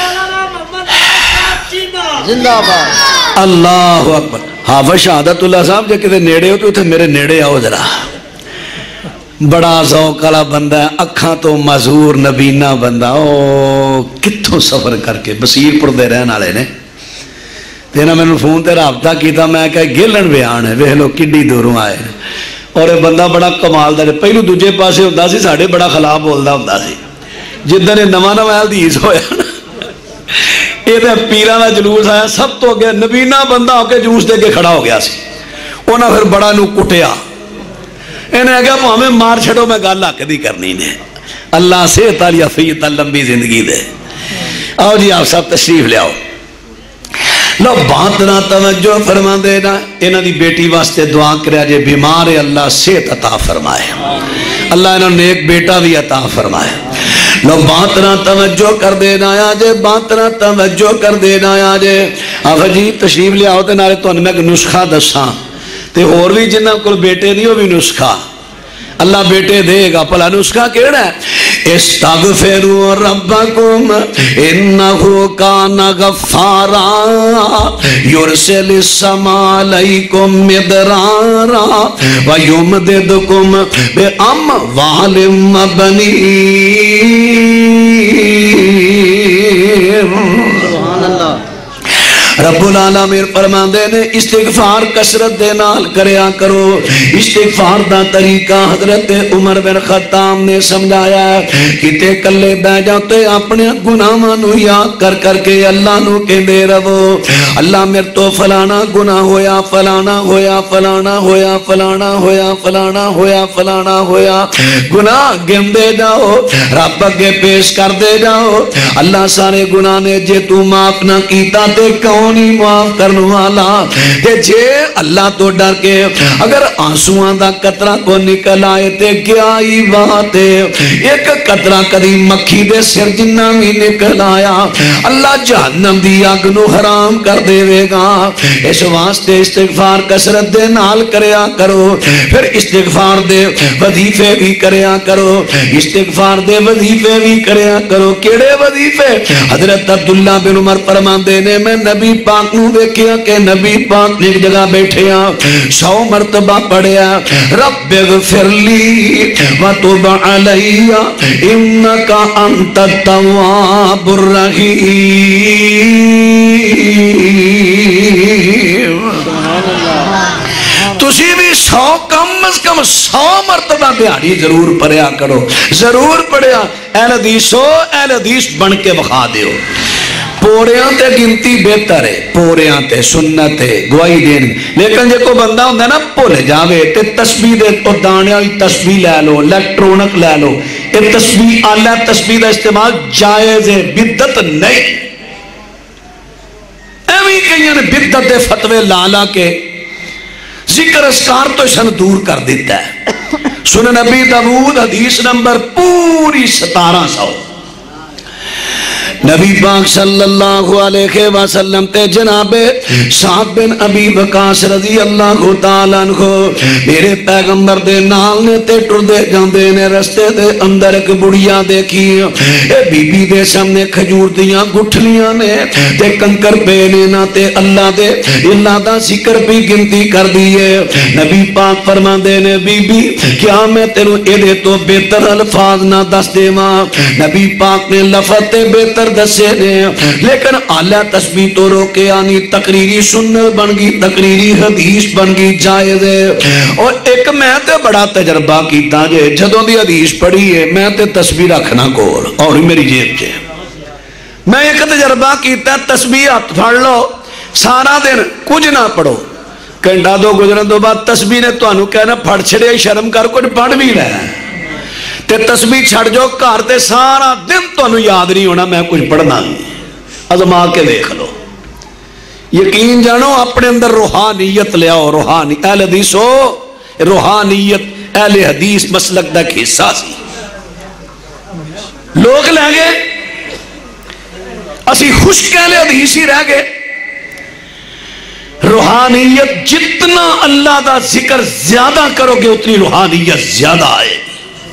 زندہ باد اللہ اکبر حافظ شہادت اللہ صاحب جب کتے نیڑے ہو تو اتھے میرے نیڑے آؤ ذرا بڑا ذوق والا بندہ ہے اکھاں تو معذور نبینا بندہ او کتھوں سفر کر کے بصیر پور دے رہن والے نے تینا میں نے فون تے رابطہ کیتا میں کہا گیلن بیان ہے ویکھ لو کڈی دوروں آئے اور یہ بندہ بڑا کمال دا پہلو دوجے پاسے ہوندا سی ساڈے بڑا خلاف بولدا ہوندا سی جدن نواں نواں حدیث ہویا نا یہ پیراں دا جلوس آیا سب تو اگے نبینا بندہ ہو کے جلوس دے کے کھڑا ہو گیا سی انہاں پھر بڑا نو کٹیا انہیں کہا ہمیں مار چھڑو میں گل حق دی کرنی نے اللہ صحت والی عافیت لمبی زندگی دے آؤ جی آپ سب تشریف لے آؤ لو بات نہ توجہ فرما دینا انہاں دی بیٹی واسطے دعا کریا جے بیمار ہے اللہ صحت عطا فرمائے اللہ انہوں نے ایک بیٹا بھی عطا فرمائے لو بات نہ توجہ کر دینا آیا جے بات نہ توجہ کر دینا آیا جے آپ جی تشریف لے آؤ تے نارے تو میں ایک نسخہ دساں تے اور بھی جنہ کل بیٹے نہیں ہو بھی نسخہ اللہ بیٹے دے گا پلا نسخہ کیڑا ہے استغفروا ربکم انہو کان غفارا یرسل السماء علیکم مدرارا ویمددکم باموال وبنین سبحان اللہ رب العالمین فرماندے نے استغفار کثرت دے نال کریا کرو استغفار دا طریقہ حضرت عمر بن خطاب نے سمجھایا ہے کتے کلے بہ جاتے اپنے گناہاں نو یاد کر کر کے اللہ نو کہندے رہو اللہ میرے تو فلانا گناہ ہویا فلانا ہویا فلانا ہویا فلانا ہویا فلانا ہویا فلانا ہویا گناہ گندے جاؤ رب اگے پیش کر دے جاؤ اللہ سارے گناہ نے جے تو معاف نہ کیتا تے کون کیوں نہیں معاف کرنے والا؟ کہ جے اللہ تو ڈر کے اگر آنسوان دا قطرہ کو نکل آئے تے کیا ہی بات ہے، ایک قطرہ کدی مکھی دے سر جنہ بھی نکل آیا اللہ جہنم دی آگ نو حرام کر دے وے گا۔ اس واسطے استغفار کسرت دے نال کریا کرو، پھر استغفار دے وظیفے بھی کریا کرو، استغفار دے وظیفے بھی کریا کرو۔ کیڑے وظیفے؟ حضرت عبداللہ بن عمر فرماندے نے میں نبی پاک نو دیکھیا کہ نبی پاک نے ایک جگہ بیٹھے ہیں سو مرتبہ پڑھیا رب اغفر لی وتب علی انک انت التواب الرحیم۔ تسی بھی سو کم از کم سو مرتبہ دیہڑی ضرور پڑھیا کرو، ضرور پڑھیا۔ اہل حدیثو اہل حدیث بن کے بخا دیو۔ پوڑیاں تے گنتی بہتر ہے، پوڑیاں تے سنت ہے گواہی دین، لیکن جے کو بندہ ہوندہ ہے نا پھول جاوے تے تسبیح دے تو دانے والی تسبیح لے لو، الیکٹرونک لے لو، یہ تسبیح اعلیٰ تسبیح دا استعمال جائز ہے، بدعت نہیں۔ ایویں کئیوں نے بدعت دے فتوے لالا کے ذکر اسکار تو اسن دور کر دیتا ہے۔ سنن نبی داؤد حدیث نمبر پوری ستارہ سو، نبی پاک صلی اللہ علیہ وسلم تے جناب سعد بن ابی وقاص رضی اللہ تعالیٰ عنہ میرے پیغمبر دے نال نے تے ٹر دے جاندے نے، رستے دے اندر ایک بڑیا دیکھی، اے بی بی دے سامنے کھجور دیاں گٹھلیاں نے تے کنکر پے نے نا تے اللہ دے اللہ دا ذکر بھی گنتی کر دیئے۔ نبی پاک فرماندے نے بی بی کیا میں تینوں اے دے تو بہتر الفاظ نہ دس دے ماں؟ نبی پاک نے لفظ تے بہتر دسے نے، لیکن اعلیٰ تسبیح تو روکے آنی تقریری سنت بن گئی، تقریری حدیث بن گئی، جائز ہے۔ اور ایک میں تے بڑا تجربہ کیتا جے جدوں دی حدیث پڑھی ہے میں تے تسبیح رکھنا کول اور میری جیب چے، میں ایک تجربہ کیتا تسبیح ہاتھ پھڑ لو سارا دن کچھ نہ پڑھو، گھنٹہ دو گزرن تو بعد تسبیح نے تانوں کہنا پھڑ چھڑے شرم کر کچھ پڑھ بھی لے تے تسبیح چھڑ جو گھر تے سارا دن تانوں یاد نہیں ہونا میں کچھ پڑھنا نہیں۔ ازما کے دیکھ لو، یقین جانو اپنے اندر روحانیت لے آؤ، روحانی اہل حدیث ہو، روحانیت اہل حدیث مسلک دا ایک حصہ سی۔ لوگ لے گئے اسی خشک اہل حدیث ہی رہ گئے۔ روحانیت جتنا اللہ دا ذکر زیادہ کرو گے اتنی روحانیت زیادہ آئے گی۔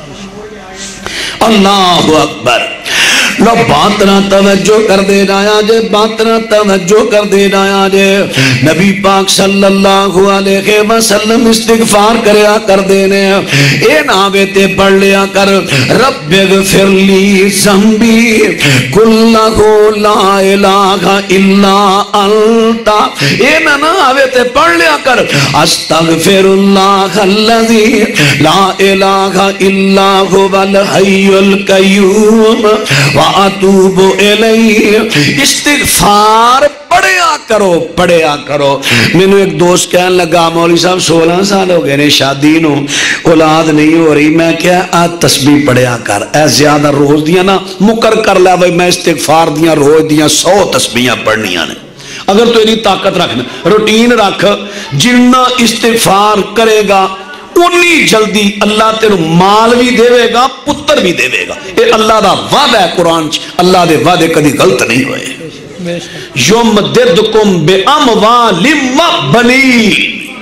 اللہ اکبر۔ لو باتنا توجہ کر دے رہا جے، باتنا توجہ کر دے رہا جے۔ نبی پاک صلی اللہ علیہ وسلم استغفار کریا کر دینے، اے ناوے تے پڑھ لیا کر رب اغفر لی ذنبی کلہ لا الہ الا انت، اے ناوے تے پڑھ لیا کر استغفر اللہ الذی لا الہ الا هو الحی القیوم وَأَتُوبُ إِلَيْهِ۔ استغفار پڑھیا کرو، پڑھیا کرو۔ میں نے ایک دوست کہنے لگا مولی صاحب سولہ سال ہو گئے نے شادی نو اولاد نہیں ہو رہی، میں کیا آج تسبیح پڑھیا کر، اے زیادہ روز دیا نا مقرر کر لیا بھائی میں استغفار دیا روز دیا سو تسبیحاں پڑھنیاں نے۔ اگر تو انہی طاقت رکھنا روٹین رکھ، جنہ استغفار کرے گا انی جلدی اللہ تیرو مال بھی دے گا پتر بھی دے گا۔ اے اللہ دا وعدہ ہے قرآن چ، اللہ دے وعدے کدی غلط نہیں ہوئے۔ یمددکم بے اموال و بنین۔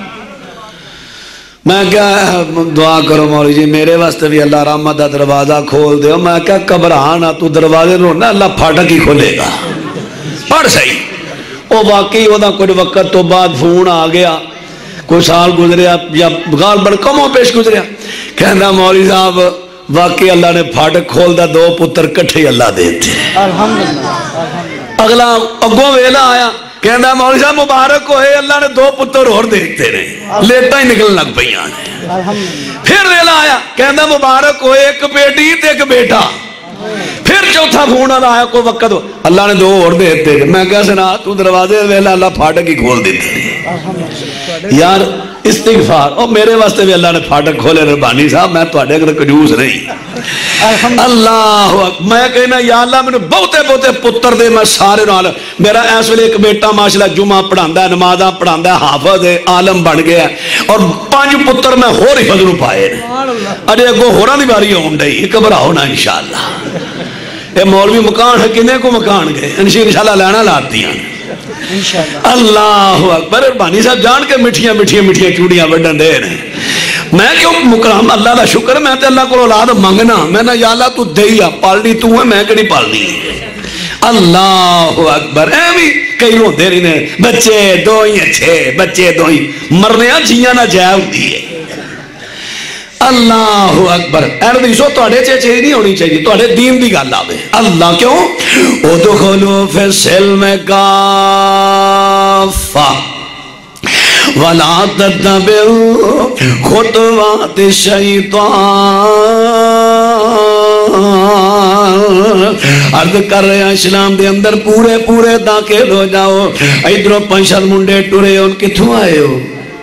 میں کیا دعا کرو مولی جی میرے واسطے بھی اللہ رحمت دا دروازہ کھول دیو، میں کیا گھبرانا تو دروازے رونا اللہ پھاٹک ہی کھولے گا۔ پڑھ صحیح۔ وہ واقعی وہ دا کچھ وقت تو بعد فون آ گیا، کوئی سال گزریا یا غالباً کموں پیش گزریا، کہنا مولی صاحب واقعی اللہ نے پھاٹک کھول دا، دو پتر کٹھے اللہ دیتے الحمدللہ۔ اگلا اگوں ویلا آیا کہنا مولی صاحب مبارک ہوئے اللہ نے دو پتر اور دیتے رہے، لیتا ہی نکل لگ پئیاں نے۔ پھر ویلا آیا کہنا مبارک ہوئے ایک بیٹی تے ایک بیٹا، پھر چوتھا فون آیا کوئی وقت اللہ نے دو اور دیتے، میں کہا سنا تو دروازے ویلا اللہ پھاٹک ہی کھول دیتے۔ یار استغفار اور میرے واسطے بھی اللہ نے پھاٹک کھولے ربانی صاحب میں تواڈے اگر کنجوس نہیں اللہ میں کہنا یا اللہ میں بہتے بہتے پتر دے میں سارے نال میرا اس ویلے ایک بیٹا ماشاءاللہ جمعہ پڑھاندا ہے نمازاں پڑھاندا ہے حافظ ہے عالم بن گیا اور پانچ پتر میں ہور حفظ نو پائے نے اجے اگوں ہوراں دی باری ہون ڈئی گھبراؤ نہ انشاءاللہ اے مولوی مکان کنے کو مکان گئے انشاءاللہ لینا لاتیاں اللہ اکبر ربانی صاحب جان کے مٹھیاں مٹھیاں مٹھیاں چوڑیاں وڈن دے رہے میں کیوں مکرام اللہ دا شکر میں تے اللہ کو اولاد منگنا میں نہ یا اللہ تو دیا پالنی تو ہے میں کہنی پالنی اللہ اکبر اے بھی کئی روندے رہنے بچے دو ہی اچھے بچے دو ہی مرنے جیاں نہ جائے ہوتی ہے اللہ اکبر اردیسو توڑے چیچے نہیں ہونی چاہیے توڑے دین دی گال آوے اللہ کیوں ادخلو فی السلم کافہ وَلَا تَتَّبِعُوا خُطُوَاتِ الشَّيْطَانِ عرض کر رہے ہیں اسلام دے اندر پورے پورے داخل ہو جاؤ ادھروں پنشل منڈے ٹورے ان کتھوں آئے ہو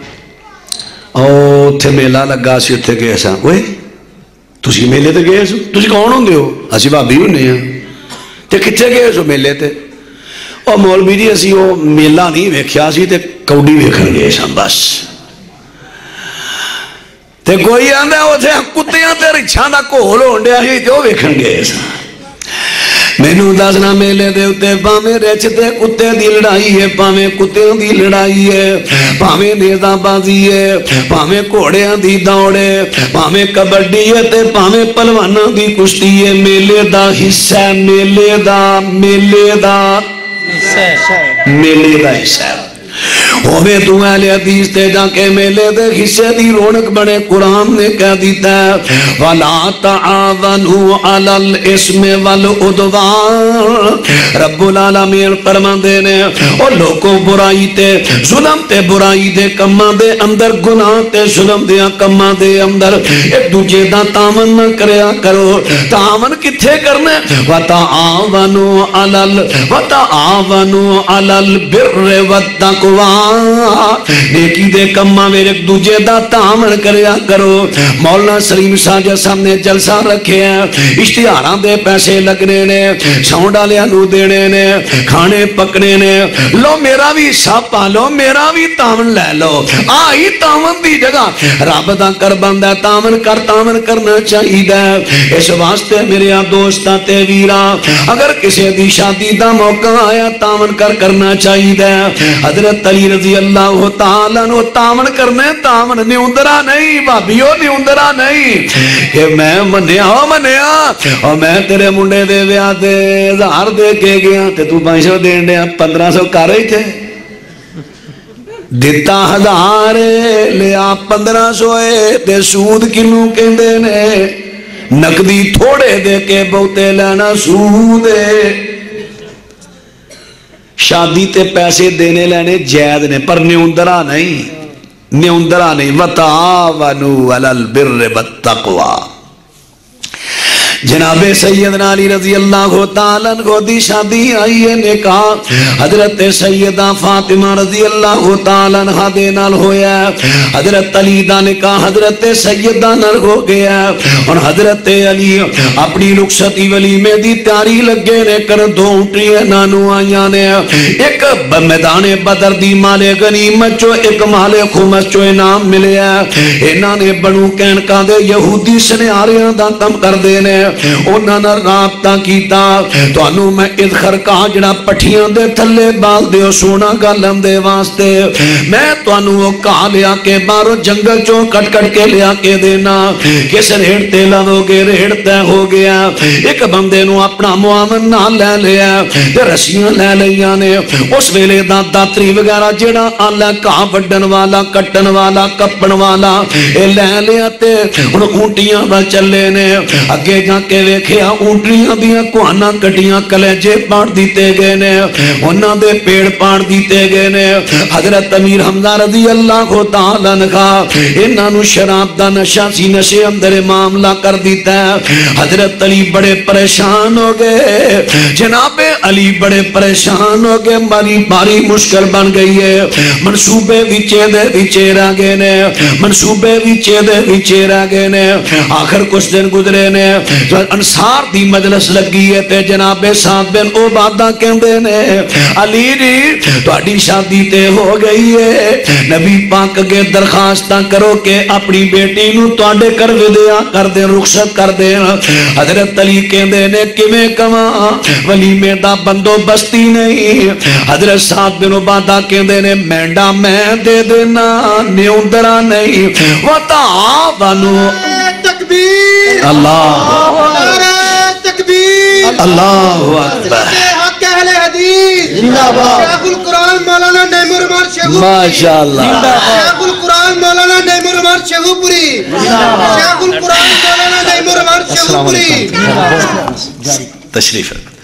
او تھے میلہ لگا سی اتھے گئے سا اوے تسی میلے تے گئے سو تسی کون ہوں دے ہو اسی بابی ہوں نہیں ہیں تے کتھے گئے سو میلے تے او مولوی جی اسی وہ میلہ نہیں ویکھیا سی تے کوڈی ویکھن گئے سا بس تے کوئی آندہ ہے وہ تھے کتیاں تے رچھاں دا کول ہونڈیا ہی تے وہ ویکھن گئے سا مینوں دسنا میلے دے اتے پاویں رچ تے کتے دی لڑائی ہے پاویں کتیاں دی لڑائی ہے پاویں نیزہ بازی ہے پاویں گھوڑیاں دی دوڑے پاویں کبڈی ہے تے پاویں پہلواناں دی کشتی ہے میلے دا حصہ میلے دا میلے دا میلے دا حصہ ہوئے تو اہل حدیث تے جا کے میلے دے حصے دی رونق بڑے قرآن نے کہہ دیتا ہے وَلَا تَعَاوَنُوا عَلَى الْإِسْمِ وَالْعُدْوَانِ رب العالمین فرماندے نے اور لوگوں برائی تے ظلم تے برائی دے کماں دے اندر گناہ تے ظلم دے کماں دے اندر ایک دوجے دا تعاون نہ کریا کرو تعاون کتھے کرنے وَتَعَاوَنُوا عَلَى ال وَتَعَاوَنُوا عَلَى الْبِرِّ وَالتَّقْوَىٰ نیکی دے کمہ میرے ایک دوجے دا تعاون کریا کرو مولانا سلیم ساجہ سامنے جلسہ رکھے ہیں اشتہاراں دے پیسے لگنے نے سونڈا لیا نو دینے نے کھانے پکنے نے لو میرا بھی حصہ پالو میرا بھی تعاون لے لو آئی تعاون دی جگہ رب دا کر بندہ تعاون کر تعاون کرنا چاہیے اس واسطے میرے دوستاں تے ویراں اگر کسی دی شادی دا موقع آیا تعاون کر کرنا چاہیے حضرت علی رضی اللہ تعالیٰ نو تعاون کرنے تعاون نیوندرا نہیں بابیو نیوندرا نہیں کہ میں منیا ہو منیا اور میں تیرے منڈے دے ویاہ دے ہزار دے کے گیا تے تو پانچ سو دین دیا پندرہ سو کر رہی تھے دیتا ہزار لیا پندرہ سو تے سود کنو کہندے نے نقدی تھوڑے دے کے بہتے لینا سود شادی تے پیسے دینے لینے جائز نے پر نیوندرا نہیں نیوندرا نہیں وَتَعَاوَنُوا عَلَى الْبِرِّ وَالتَّقْوَىٰ جناب سیدنا علی رضی اللہ تعالیٰ عنہ دی شادی آئی ہے نکاح حضرت سیدہ فاطمہ رضی اللہ تعالیٰ عنہ دے نال ہویا حضرت علی دا نکاح حضرت سیدہ نال ہو گیا اور حضرت علی اپنی رخصتی ولیمے دی تیاری لگے نے کر دو اٹھیے نانو آئیاں نے ایک میدان بدر دی مال غنیمت چو ایک مال خمس چو انعام ملیا انہاں نے بنو کینکا دے یہودی سنیاریاں دا کم کر دینے انہاں نے رابطہ کیتا تو انہوں میں ادخر کہا جڑا پٹھیاں دے تھلے بال دے سونا گالم دے واسطے میں تو انہوں کہا لیا کے بارو جنگل چوں کٹ کٹ کے لیا کے دینا کس ریڑتے لگو گے ریڑتے ہو گیا ایک بندے نو اپنا معاون نہ لے لیا رسیاں لے لیا نے اس ویلے دا داتری وغیرہ جڑا آلہ کہا وڈن والا کٹن والا کپن والا اے لے لیا تے ان اونٹیاں با چلے نے اگے جا کے ویکھیا اونٹنیاں دیاں کوہانا کٹیاں کلیجے پاڑ دیتے گئے نے انہاں دے پیڑ پاڑ دیتے گئے نے حضرت امیر حمزہ رضی اللہ تعالیٰ عنہ انہاں نو شراب دا نشہ سی نشے اندر معاملہ کر دیتا ہے حضرت علی بڑے پریشان ہو گئے جناب علی بڑے پریشان ہو گئے باری باری مشکل بن گئی ہے منصوبے وچے دے وچے رہ گئے نے منصوبے وچے دے وچے رہ گئے نے آخر کچھ دن گزرے نے انصار دی مجلس لگی ہے تے جناب سعد بن عبادہ کہندے نے علی جی تہاڈی شادی تے ہو گئی ہے نبی پاک کے درخواستاں کرو کہ اپنی بیٹی نو تہاڈے کر ودیا کر دے رخصت کر دے حضرت علی کہندے نے کیویں کواں ولیمے دا بندوبستی نہیں حضرت سعد بن عبادہ کہندے نے مینڈا میں دے دینا نیوندرا نہیں وتعاونوا تکبیر اللہ نعرہ تکبیر اللہ اکبر حق اہل حدیث زندہ باد شیخ القرآن مولانا نعیم الرحمان شیخو ماشاءاللہ شیخ القرآن مولانا نعیم الرحمان شیخو پوری شیخ القرآن مولانا نعیم الرحمان شیخو پوری تشریف رکھ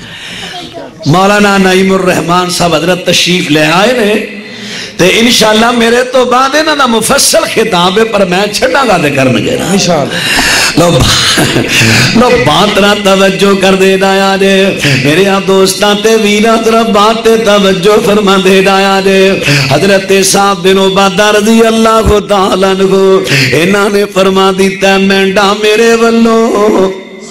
مولانا نعیم الرحمان صاحب حضرت تشریف لے آئے نے تے انشاءاللہ میرے تو بعد انہاں دا مفصل خطاب ہے پر میں چھڑا گا دے کرنے گے لو لو بات نہ توجہ کر دے دایا دے میرے آپ دوستان تے ویرہ طرف بات تے توجہ فرما دے دایا دے حضرت صاحب بن عبادہ رضی اللہ تعالیٰ عنہ انہاں نے فرما دیتا ہے مینڈا میرے والوں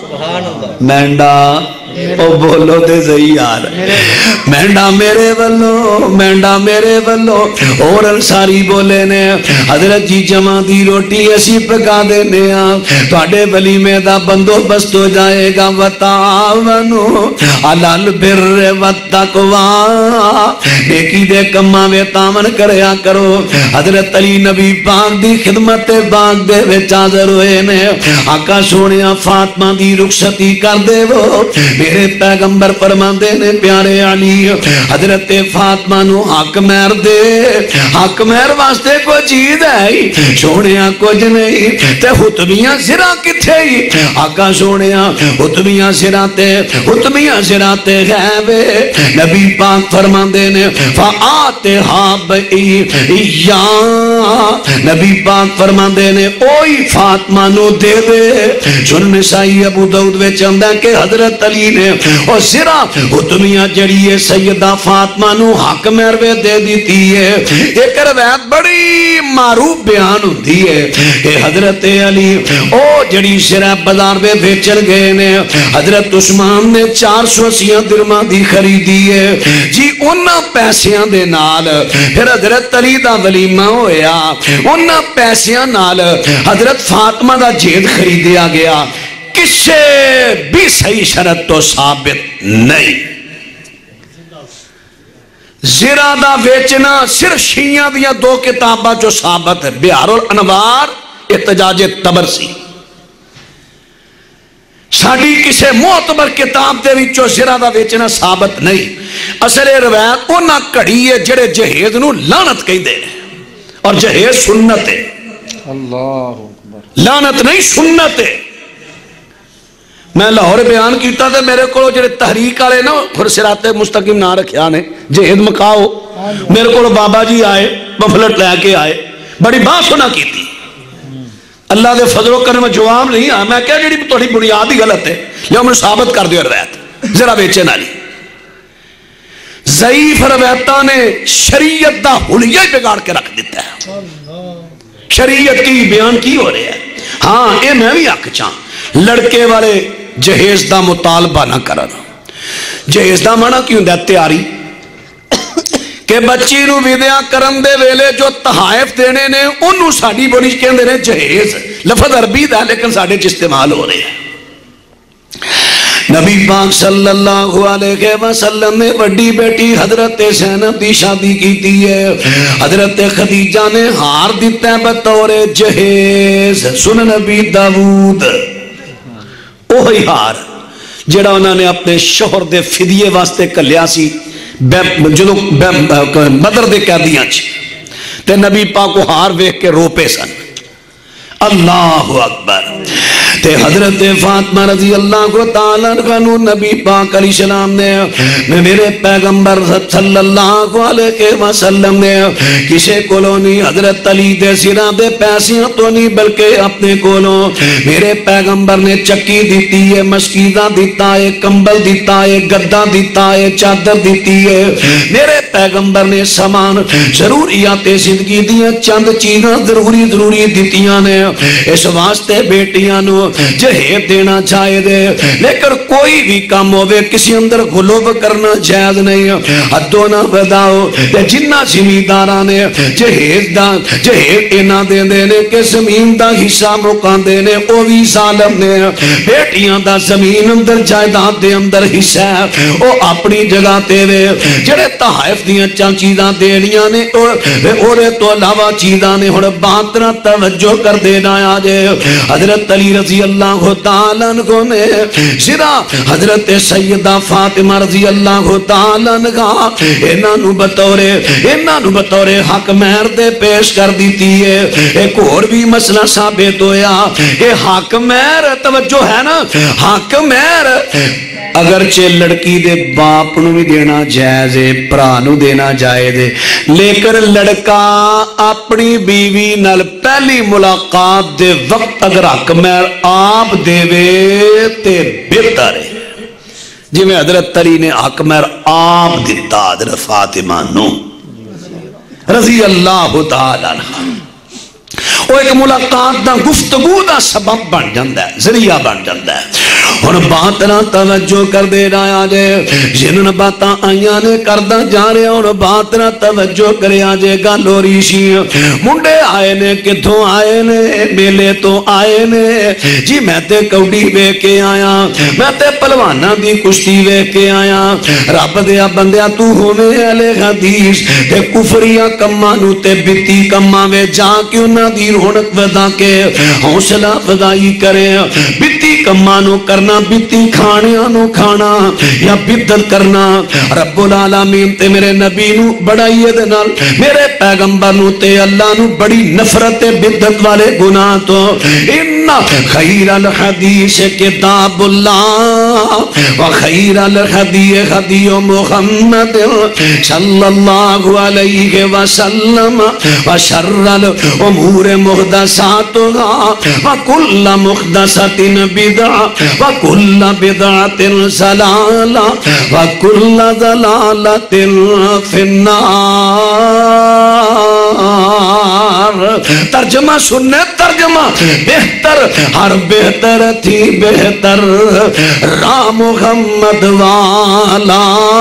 مینڈا او بولو دے صحیح یار مینڈا میرے والوں مینڈا میرے والوں اور انصاری بولے نے حضرت جی جمع دی روٹی اسی پکا دینے ہاں تواڈے ولیمے دا بندوبست ہو جائے گا وتعاونوا علی البر والتقوی نیکی دے کماں وچ تعاون کریا کرو حضرت علی نبی پاک دی خدمت پاک دے وچ حاضر ہوئے نے آقا سونیا فاطمہ دی رخصتی کر دے وہ میرے پیغمبر فرماندے نے پیارے علی حضرت فاطمہ نو حق مہر دے حق مہر واسطے کو چیز ہے سونیا کچھ نہیں تے حتمیاں سرا کتھے ہی آقا سونیا حتمیاں سرا تے حتمیاں سرا تے غیبے نبی پاک فرماندے نے فآتہا بئیا نبی پاک فرماندے نے اوئی فاطمہ نو دے دے سن نسائی ابو داؤد وچ آندا کہ حضرت علی نے اور سرا حتمیاں جڑی سیدہ فاطمہ نو حق مہروے دے دیتی ہے ایک روایت بڑی معروف بیان ہوتی ہے کہ حضرت علی او جڑی سرا بازار میں بیچل گئے نے حضرت عثمان نے چار سو اسیاں درمہ دی خریدی ہے جی انہاں پیسیاں دے نال پھر حضرت علی دا ولیمہ ہویا انہاں پیسیاں نال حضرت فاطمہ دا جید خریدیا گیا کسے بھی صحیح شرط تو ثابت نہیں زرا دا ویچنا صرف شیعہ دیا دو کتابہ جو ثابت ہے بہار الانوار احتجاج تبرسی ساڑی کسے معتبر کتاب دے وچوں زرا دا ویچنا ثابت نہیں اصل روایت اونا کڑی ہے جڑے جہیز نو لعنت کہیں دے اور جہیز سنت ہے لعنت نہیں سنت ہے میں لاہور بیان کیتا تھا میرے کو جڑے تحریک آلے نا پھر صراط مستقیم نہ رکھیا نے جہید مکاؤ میرے کو بابا جی آئے مفلٹ لے کے آئے بڑی بات سنا کی تھی اللہ دے فضل و کرم جواب نہیں آیا میں کہا جڑی تھوڑی بنیادی غلط ہے لہو میں ثابت کر دیا روایت ذرا بیچے نالی ضعیف روایتاں نے شریعت دا حلیہ بگاڑ کے رکھ دیتا ہے شریعت کی بیان کی ہو رہے ہیں ہاں اے میں بھی آکھ چاہاں لڑکے والے جہیز دا مطالبہ نہ کرنا جہیز دا مانا کیوں دا تیاری کہ بچی نو ویدیاں کرن دے ویلے جو تحائف دینے نے انہوں ساڑی بولی کہندے نے جہیز لفظ عربی دا لیکن ساڑے استعمال ہو رہے ہیں نبی پاک صلی اللہ علیہ وسلم نے وڈی بیٹی حضرت زینب دی شادی کی دی ہے حضرت خدیجہ نے ہار دیتا ہے بطور جہیز سن نبی داود اوہی ہار جڑا انہوں نے اپنے شوہر دے فدیے واسطے کلیا سی جدو بدر دے قیدیاں چ تے نبی پاک کو ہار ویکھ کے روپے سن اللہ اکبر تے حضرت فاطمہ رضی اللہ کو تعالیٰ عنہ نبی پاک علیہ السلام نے میرے پیغمبر صلی اللہ علیہ وسلم نے کسے کولوں نہیں حضرت علی دے سرا دے پیسیاں تو نہیں بلکہ اپنے کولوں میرے پیغمبر نے چکی دیتی ہے، مشکیزہ دیتا ہے، کمبل دیتا ہے، گدہ دیتا ہے، چادر دیتی ہے۔ میرے پیغمبر نے سامان ضروریات زندگی دیا چند چیزاں ضروری ضروری دیتیاں نے۔ اس واسطے بیٹیاں نو جہیز دینا چاہے دے، لیکن کوئی بھی کام ہوئے کسی اندر غلوب کرنا جائز نہیں۔ حدوں نہ بداؤ تے جنہ زمینداراں نے جہیز دا جہیز اینا دے دینے کہ زمین دا حصہ مکان دینے او بھی ظالم نے۔ بیٹیاں دا زمین اندر جائیداد دے اندر حصہ ہے او اپنی جگہ تے وے، جڑے تحائف دیاں چند چیزاں دینیاں نے اور تو علاوہ چیزاں نے ہن باتنا توجہ کر دینا آجے۔ حضرت علی رضی اللہ تعالیٰ عنہ نے سرا حضرت سیدہ فاطمہ رضی اللہ تعالیٰ عنہ انہاں نو بطورے انہاں نو بطورے حق مہر دے پیش کر دیتی ہے۔ ایک اور بھی مسئلہ ثابت ہویا کہ حق مہر توجہ ہے نا، حق مہر اگرچہ لڑکی دے باپ نو بھی دینا جائز ہے، پرا نو دینا جائز ہے، لیکن لڑکا اپنی بیوی نال پہلی ملاقات دے وقت اگر حق مہر آپ دے وے تے بہتر ہے۔ جی میں حضرت علی نے حق مہر آپ دیتا حضرت فاطمہ نو رضی اللہ تعالیٰ عنہ، وہ ایک ملاقات دا گفتگو دا سبب بن جاندہ ہے، ذریعہ بن جاندہ ہے۔ اور بات نہ توجہ کر دے رہا جے جنن باتاں آئیاں نے کردہ جا رہے اور بات نہ توجہ کرے آجے گا لوری شی منڈے آئے نے کتھوں آئے نے میلے تو آئے نے جی میں تے کوڑی بے کے آیا، میں تے پلوانہ دی کشتی بے کے آیا۔ رب دیا بندیا تو ہونے علی حدیث تے کفریاں کمانو تے بیتی کماوے جا کیوں نہ دی رونق ودا کے حوصلہ فضائی کرے۔ بیتی کمانو کرنا بیتی کھانیاں نو کھانا یا بدت کرنا، رب العالمین تے میرے نبی نو بڑائی دے نال میرے پیغمبر نو تے اللہ نو بڑی نفرت بدت والے گناہ تو۔ ان خیر الحدیث کتاب اللہ و خیر الحدیث حدی محمد صلی اللہ علیہ وسلم و شر الامور محدثاتها و کل محدثت بدعہ وَكُلَّ بِدْعَةٍ ضَلَالَةٍ وَكُلَّ ضَلَالَةٍ فِي النَّارِ۔ ترجمہ سننے ترجمہ بہتر ہر بہتر تھی بہتر راہ محمد والا،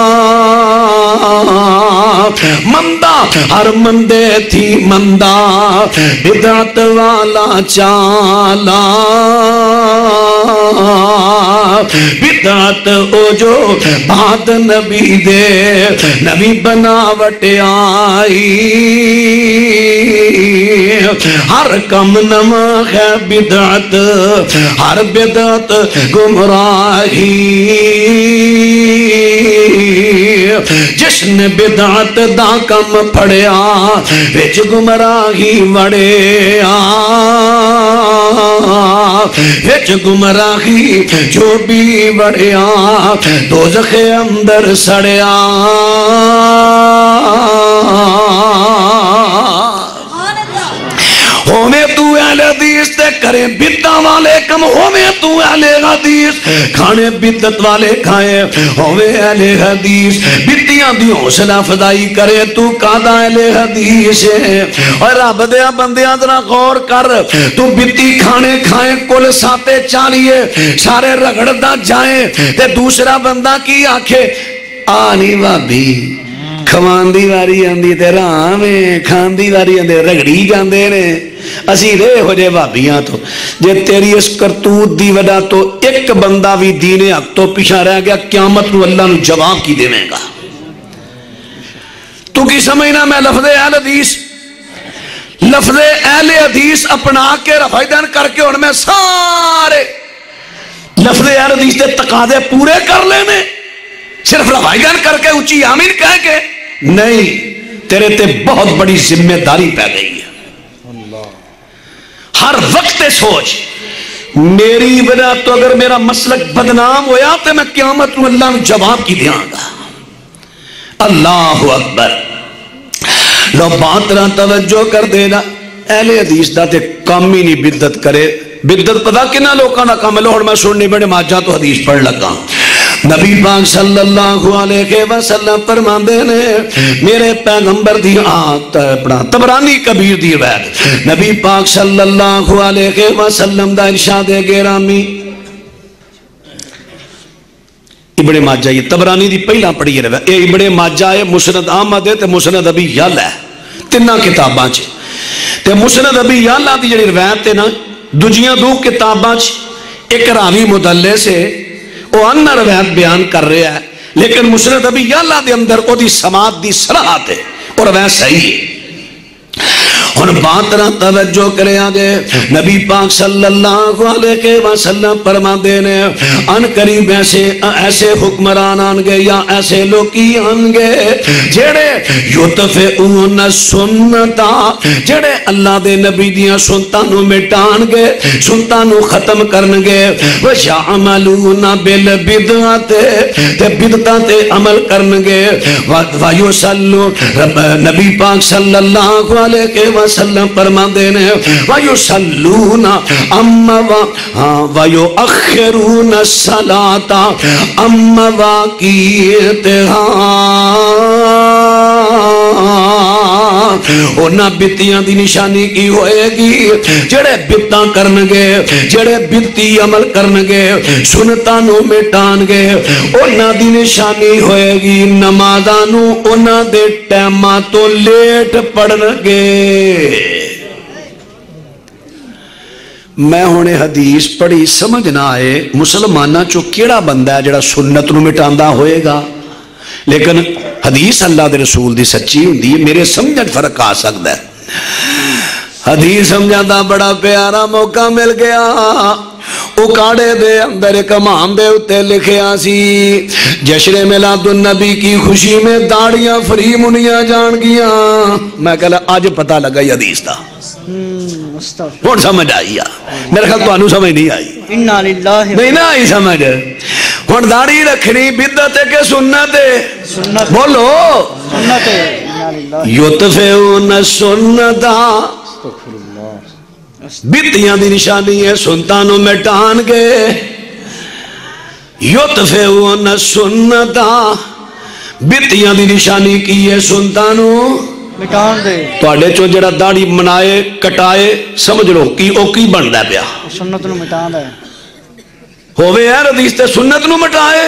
مندہ ہر مندے تھی مندہ بدعت والا چالا، بدعت او جو بعد نبی دے نبی بناوٹ آئی، ہر کم نما ہے بدعت ہر بدعت گمراہی، جس نے بدعت دا کم پڑیا وچ گمراہی وڑیا، وچ گمراہی جو بھی وڑیا دوزخ اندر سڑیا۔ ہومیں تو اہل حدیث تے کریں بدعہ والے کم، ہومیں تو اہل حدیث کھانے بدعت والے کھائیں، ہومیں اہل حدیث بدعیاں دی حوصلہ افزائی کرے تو کادا اہل حدیث ہے۔ اور رب دیا بندیاں ذرا غور کر، تو بدعی کھانے کھائیں کل ساتے چالیے سارے رگڑدا جائیں تے دوسرا بندہ کی آنکھے آنی بابی کھواندی واری آندی تے راہ میں کھاندی واری آندے رگڑی جاندے نے۔ اسی رے ہو جے بھابیاں تو جے تیری اس کرتوت دی وجہ تو ایک بندہ بھی دین حق تو پیچھے رہ گیا، قیامت نو اللہ نو جواب کی دے گا۔ تو کی سمجھنا میں لفظ اہل حدیث لفظ اہل حدیث اپنا کے رفائدن کر کے ان میں سارے لفظ اہل حدیث دے تقاضے پورے کر لینے، صرف رفائدن کر کے اونچی آمین کہہ کے نہیں، تیرے تے بہت بڑی ذمہ داری پہ گئی ہے۔ ہر وقت سوچ میری وجہ تو اگر میرا مسلک بدنام ہویا تو میں قیامت میں اللہ نے جواب کی دیاں گا. اللہ اکبر. لو بات رہا توجہ کر دینا. اہل حدیث دا تے کام ہی نہیں بدت کرے. بدت پتا کنا لوکاں دا کام ہے. لوڑ میں سننی بڑے ماجا تو حدیث پڑھ لگا. نبی پاک صلی اللہ علیہ وسلم فرماندے نے میرے پیغمبر دی آت اپنا طبرانی کبیر دی روایت نبی پاک صلی اللہ علیہ وسلم دا ارشاد گرامی ابن ماجہ یہ طبرانی دی پہلا پڑھی ہے روایت. یہ ابن ماجہ ہے مسند احمد ہے تے مسند ابی یعلا ہے تیناں کتاباں چ تے مسند ابی یعلا دی جڑی روایت ہے نا دوجیاں دو کتاباں چ ایک راوی مدلس ہے وہ انہ روایت بیان کر رہا ہے لیکن مسند ابی یعلا دے اندر او دی سماعت دی صلاحت ہے اور روایت صحیح ہے. اور بات رہا توجہ کرے آگے نبی پاک صلی اللہ علیہ وسلم فرماندے نے ان قریب ایسے ایسے حکمران آنگے یا ایسے لوکی آنگے جڑے یطفئون سنتا جڑے اللہ دے نبی دیاں سنتانو مٹانگے سنتانو ختم کرنگے وَيَعْمَلُونَ بِالْبِدْعَةِ تے بدعتاں عمل کرنگے وَيُصَلُّ نبی پاک صلی اللہ علیہ وسلم وسلم فرماندے نے وَيُصَلُّونَ أَمَّ وَيُؤَخِّرُونَ الصَّلَاةَ أَمَّ وَاقِيتِهَا. انہاں بتیاں دی نشانی کی ہوئے گی جڑے بتاں کرنگے جڑے بتی عمل کرنگے سنتانو مٹانگے انہاں دی نشانی ہوئے گی نمازانو انہاں دے ٹیمہ تو لیٹ پڑھنگے. میں ہونے حدیث پڑھی سمجھ نہ آئے مسلمانہ چو کیڑا بندہ ہے جڑا سنت نو مٹاندہ ہوئے گا لیکن حدیث اللہ دے رسول دی سچی ہوں دی میرے سمجھت فرق آ سکتا ہے. حدیث سمجھاندہ بڑا پیارا موقع مل گیا. اکاڑے دے اندر ایک امام دے اتے لکھیا سی جشن میلاد النبی کی خوشی میں داڑیاں فری منیاں جان گیا. میں کہلا آج پتہ لگا یہ حدیث دا اور سمجھ آئی میرے خیال تو انہوں سمجھ نہیں آئی نہیں نہ آئی سمجھ. اور داڑھی رکھنی بدعت ہے کہ سنت ہے بولو یطفئون السنتا بدعتاں دی نشانی ہے سنتانو مٹان گے یطفئون السنتا بدعتاں دی نشانی کی ہے سنتانو مٹان دے. تو اڑے چو جڑا داڑھی منائے کٹائے سمجھ لو کی او کی بن رہا پیا سنت نو مٹان دے ہوئے ہے حدیث تے سنت نو مٹائے.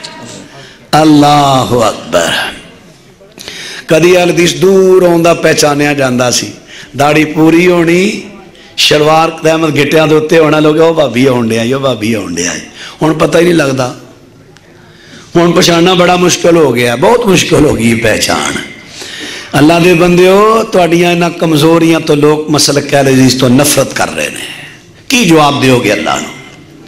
اللہ اکبر. کدی حدیث دور ہوندہ پہچانیا جاندہ سی داڑھی پوری ہونی شلوار احمد گھٹیاں دوتے ہونا لوگ او بھابی ہونڈے آئی او بھابی ہونڈے آئی ہون پتہ ہی نہیں لگتا. ہون پہچاننا بڑا مشکل ہو گیا بہت مشکل ہو گئی پہچان. اللہ دے بندے ہو تو اڈیاں انہاں کمزوریاں تو لوگ مسلک اہل حدیث تو نفرت کر رہے ہیں. کی جواب دیو گے اللہ نو؟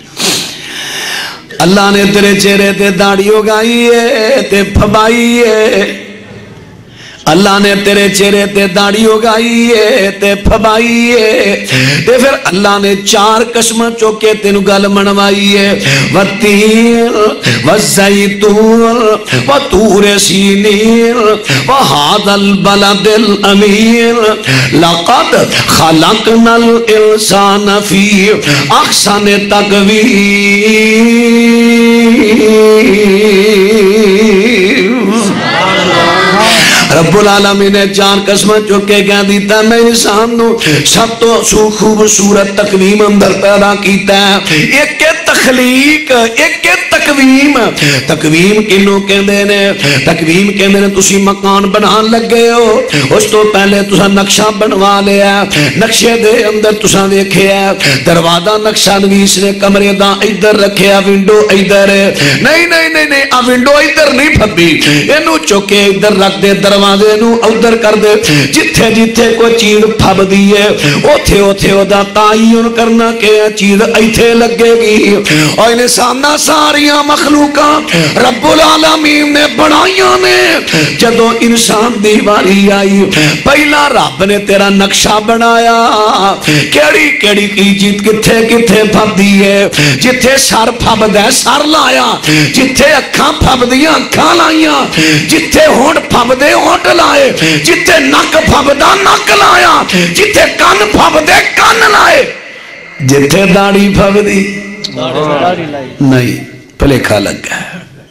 اللہ نے تیرے چہرے تے داڑھی اگائی ہے تے پھبائی ہے. اللہ نے تیرے چہرے تے داڑھی اگائی ہے تے پھبائی ہے تے پھر اللہ نے چار قسم چوکے تینو گل منوائی ہے والتین والزیتون وطور سینین وہذا البلد الامین لقد خلقنا الانسان فی احسن تقویم. رب العالمین نے چار قسمت چکے کہہ دیتا میں انسان نو سب تو سو خوبصورت تقویم اندر پیدا کیتا ہے. ایک کے تخلیق ایک کے تقویم. تقویم کنوں کہندے نے تقویم کہندے نے تسی مکان بنان لگے ہو اس تو پہلے تسا نقشہ بنوا لیا نقشے دے اندر تسا دیکھیا دروازہ نقشہ نویس نے کمرے دا ادھر رکھیا ونڈو ادھر نہیں نہیں نہیں نہیں آ ونڈو ادھر نہیں پھبی اینو چوکے ادھر رکھ دے دروازے نو ادھر کر دے جتھے جتھے کوئی چیز پھب دیئے اوتھے اوتھے او دا تعین کرنا کہ چیز ایتھے لگے گی اور انہیں سامنا ساریاں مخلوقاں رب العالمین نے بنائیاں نے جدو انسان دی واری آئی پہلا رب نے تیرا نقشہ بنایا کیڑی کیڑی کی جیت کتھے کتھے پھب دیئے جتھے سر پھب دے سر لایا جتھے اکھاں پھب دیا اکھاں لائیاں جتھے ہونٹ پھب دے ہونٹ لائے جتھے نک پھب دا نک لایا جتھے کان پھب دے کان لائے جتھے داڑی پھب دی نہیں پلیکھا لگ گیا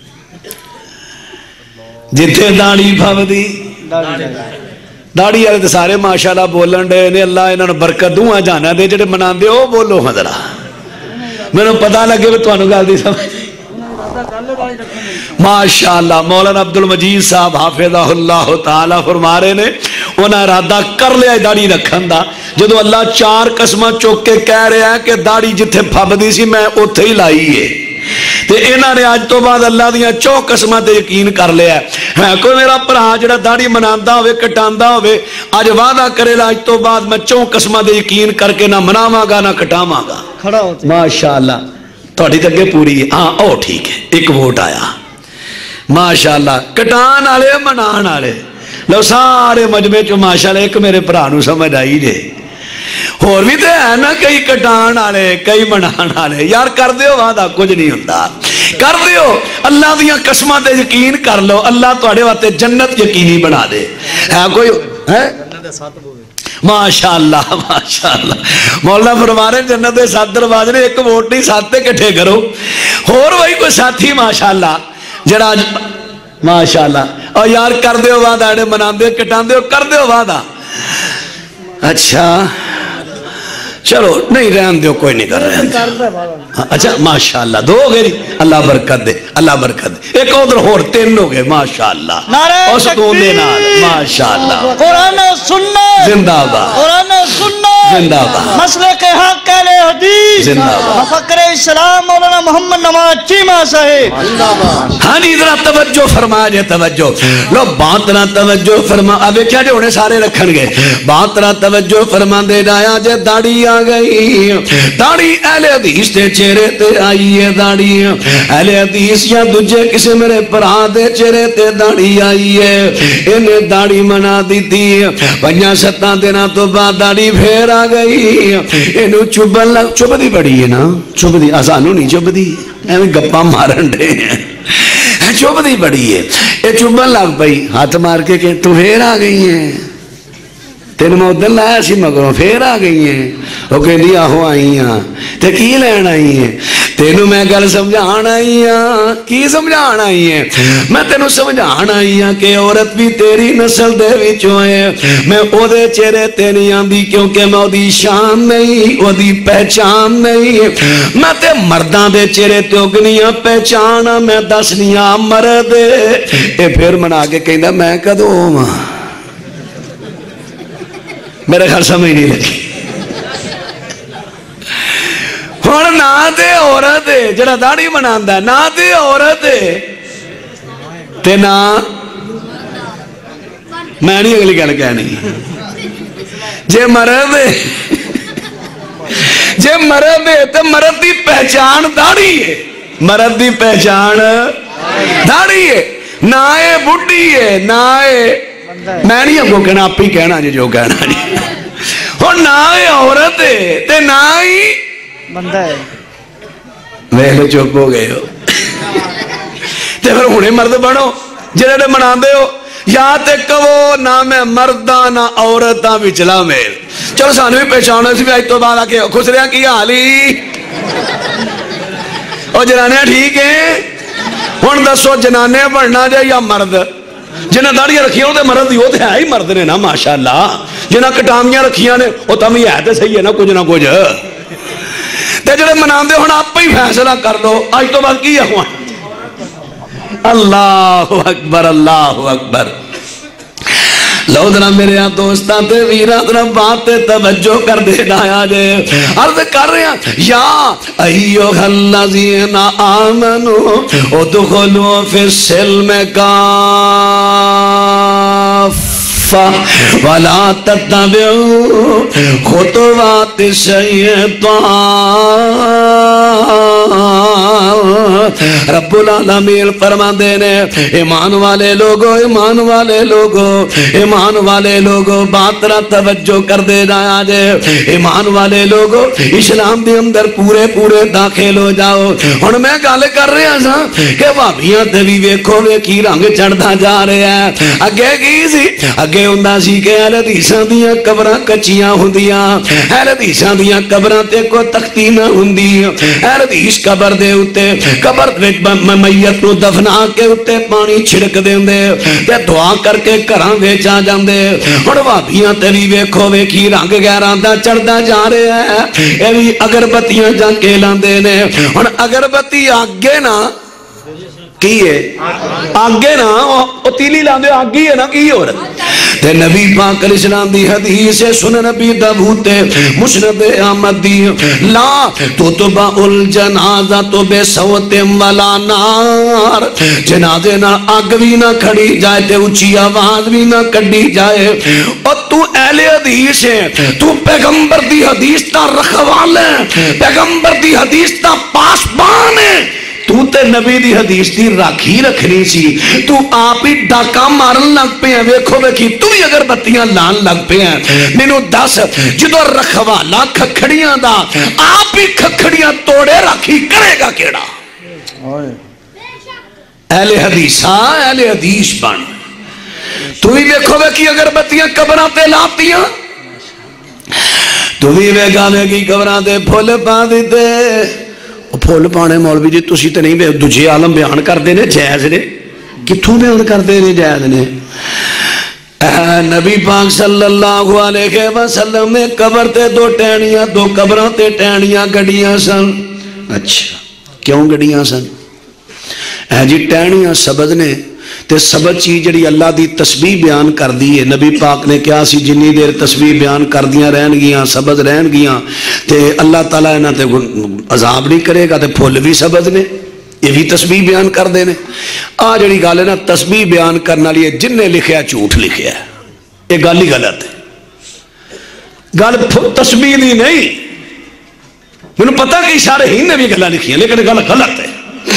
جتھے داڑی پھب دی داڑی والے تو سارے ماشاءاللہ بولن دے نے اللہ انہاں نوں برکت دوں جانا دے جڑے مناندے او بولو حضرا مینوں پتہ لگے کہ تانوں گل دی سمجھ ماشاءاللہ مولانا عبدالمجید صاحب حافظہ اللہ تعالی فرما رہے نے انہاں ارادہ کر لیا داڑھی رکھن دا جدو اللہ چار قسمہ چوک کے کہہ رہے ہیں کہ داڑھی جتھے پھب دی سی میں اتھے ہی لائی ہے تے انہاں نے آج تو بعد اللہ دیاں چو قسمہ تے یقین کر لیا ہے کوئی میرا پرا جڑا داڑھی مناندا ہوئے کٹاندا ہوئے آج وعدہ کرے آج تو بعد میں چو قسمہ تے یقین کر کے نہ مناواں گا نہ کٹاواں گا کھڑا ہوتے ماشاءاللہ تھوڑی تگے پوری ہے ہاں او ٹھیک ہے ایک ووٹ آیا ماشاءاللہ کٹان والے منان والے لو سارے مجمع چ ماشاءاللہ ایک میرے بھرا نوں سمجھ آئی جے اور بھی تو ہے نا کئی کٹان والے کئی منان والے یار کر دیو وعدہ کچھ نہیں ہوندا کر دیو اللہ دیاں قسماں تے یقین کر لو اللہ تواڈے واسطے جنت یقینی بنا دے ہے کوئی ہے ماشاءاللہ ماشاءاللہ مولا فرما رہے جنت دے سات دروازے نے ایک ووٹ نہیں سات تے کٹھے کرو اور وہی کوئی ساتھی ماشاءاللہ جڑا ماشاءاللہ اور یار کر دیو وعدہ اڑے منان دے کٹان دیو کر دیو وعدہ اچھا چلو نہیں رہن دیو کوئی نہیں کر رہے ہیں اچھا ماشاءاللہ دو ہو گئے اللہ برکت دے اللہ برکت دے ایک ادھر ہور تین ہو گئے ماشاءاللہ اور سکون دے نال ماشاءاللہ قرآن و سنت زندہ باد قرآن و سنت زندہ باد مسلک حق اہل حدیث زندہ باد مفکر اسلام مولانا محمد نواز چیمہ صاحب زندہ باد ہاں نہیں ذرا توجہ فرما جے توجہ لو بات نہ توجہ فرما اب کیا جو انہیں سارے رکھن گے بات نہ توجہ فرما دے جایا جے داڑھی آ گئی داڑھی اہل حدیث تے چہرے تے آئی ہے داڑھی اہل حدیث یا دجے کسے میرے پرا دے چہرے تے داڑھی آئی ہے انہیں داڑھی منا دی تھی پنجا ستاں دینا تو بعد داڑھی پھیر آ گئی انہوں چوبن لگ چوب دی بڑی ہے نا چوب دی آسانو نہیں چوب دی ایویں گپا مارن دے ہیں چوب دی بڑی ہے یہ چوبن لگ پئی ہاتھ مار کے کہ تو پھیر آ گئی ہیں تین میں ادھر لایا سی مگروں پھر آ گئی ہیں وہ کہ نہیں آہو آئی ہیں تے کی لین آئی ہیں تینوں میں گل سمجھان آئی ہیں کی سمجھان آئی ہیں میں تینوں سمجھان آئی ہیں کہ عورت بھی تیری نسل دے وچوں ہے میں او دے چہرے تے نہیں آندی کیونکہ میں او دی شان نہیں او دی پہچان نہیں میں تے مرداں دے چہرے تے اگنیاں پہچانا میں دسنیاں مرد اے پھر منا کے کہندا میں کدوں ہاں میرے خیال سمجھ نہیں لگی ہوں نہ تے عورت جڑا داڑھی مناندا نہ تے عورت تے نہ میں نہیں اگلی گل کہنی جے مرد جے مرد تے مرد دی پہچان داڑھی ہے مرد دی پہچان داڑھی ہے نہ اے بڈھی ہے نہ اے میں نہیں اگو کہنا آپ ہی کہنا جی جو کہنا جی اور نہ ہی عورت ہے تے نہ ہی بندہ ہے ویلے چپ ہو گئے ہو تے پھر ہونے مرد بنو جنہیں منا دے ہو یا تے کہو نہ میں مردہ نہ عورتاں وچلا میل چلو سانو بھی پہچانو سی بھی آج تو بعد آ کے خسریاں کی حالی اور جنانے ٹھیک ہیں ہن دسو جنانے بننا جائے یا مرد جنہیں داڑیاں رکھیاں ہوتے مرد دی ہوتے ہیں ہی مرد نے نا ماشاءاللہ جنہیں کٹامیاں رکھیاں نے وہ تم ہی ہے تے صحیح ہے نا کچھ نہ کچھ تے جڑے مناندے ہن آپ ہی فیصلہ کر لو آج تو بعد کی ہے اللہ اکبر اللہ اکبر لو ذرا میرے ہاں دوستاں تے ویراں ذرا بات تے توجہ کر دینا آیا جے عرض کر رہے ہیں یا ایھا الذین آمنوا ادخلوا فی السلم کافہ ولا تتبعوا خطوات الشیطان رب العالمین فرماندے نے ایمان والے لوگو ایمان والے لوگو ایمان والے لوگو بات را توجہ کر دے جایا جے ایمان والے لوگو اسلام دے اندر پورے پورے داخل ہو جاؤ ہن میں گل کر رہا سا کہ بھابیاں تے وی ویکھو ویکھی رنگ چڑھدا جا رہا ہے اگے کی سی اگے ہوندا سی کہ اہل حدیثاں دیاں قبراں کچیاں ہوندیاں اہل حدیثاں دیاں قبراں تے کوئی تختی نہ ہوندی اہل حدیث قبر دے اوتے قبر وچ میت نو دفنا کے اوتے پانی چھڑک دیندے تے دعا کر کے گھراں وچ آ جاندے ہن بھابیاں تے وی ویکھو ویکھی رنگ غیراں دا چڑھدا جا رہا ہے اے وی اگربتیاں جا کے لاندے نے ہن اگربتی آگے نا کی ہے آگے نا او تیلی لاندے آگی ہے نا کی ہو رہا تے نبی پاک علیہ السلام دی حدیث سن نبی داؤد تے مسند احمد دی لا تتبع الجنازہ تو بے صوت ولا نار جنازے نہ آگ بھی نہ کھڑی جائے تے اونچی آواز بھی نہ کڈی جائے اور تو اہل حدیث ہے تو پیغمبر دی حدیث تا رکھوال ہے پیغمبر دی حدیث تا پاسبان ہے تو تے نبی دی حدیث دی راکھی رکھنی سی تو آپ ہی ڈاکا مارن لگ پہ ہیں ویکھو ویکھی تو ہی اگر بتیاں لان لگ پہ ہیں مینوں دس جدو رکھوالا کھکھڑیاں دا آپ ہی کھکھڑیاں توڑے راکھی کرے گا کیڑا اہل حدیثاں اہل حدیث بن تو ہی ویکھو ویکھی اگر بتیاں قبراں تے لاتیاں تو ہی ویکھا ویکھی قبراں تے پھول پا دیتے پھول پانے مولوی جی تسی تے نہیں دوجے عالم بیان کردے نے جائز نے کتھوں بیان کردے نے جائز نے نبی پاک صلی اللہ علیہ وسلم میں قبر تے دو ٹہنیاں دو قبراں تے ٹہنیاں گڑیاں سن اچھا کیوں گڑیاں سن اے جی ٹہنیاں سبد نے تے سبد چیز جڑی اللہ دی تسبیح بیان کر دی ہے نبی پاک نے کیا سی جنی دیر تسبیح بیان کر دیاں رہن گیاں سبد رہن گیاں تے اللہ تعالیٰ انہاں تے عذاب نہیں کرے گا تے پھول بھی سبد نے یہ بھی تسبیح بیان کر دینے آ جڑی گل ہے نا تسبیح بیان کرنا لیے جن نے لکھیا جھوٹ لکھیا ہے یہ گل ہی غلط ہے گل تسبیح دی نہیں مجھے پتہ کہ اشارے ہی نے بھی گلاں لکھی ہیں لیکن گل غلط ہے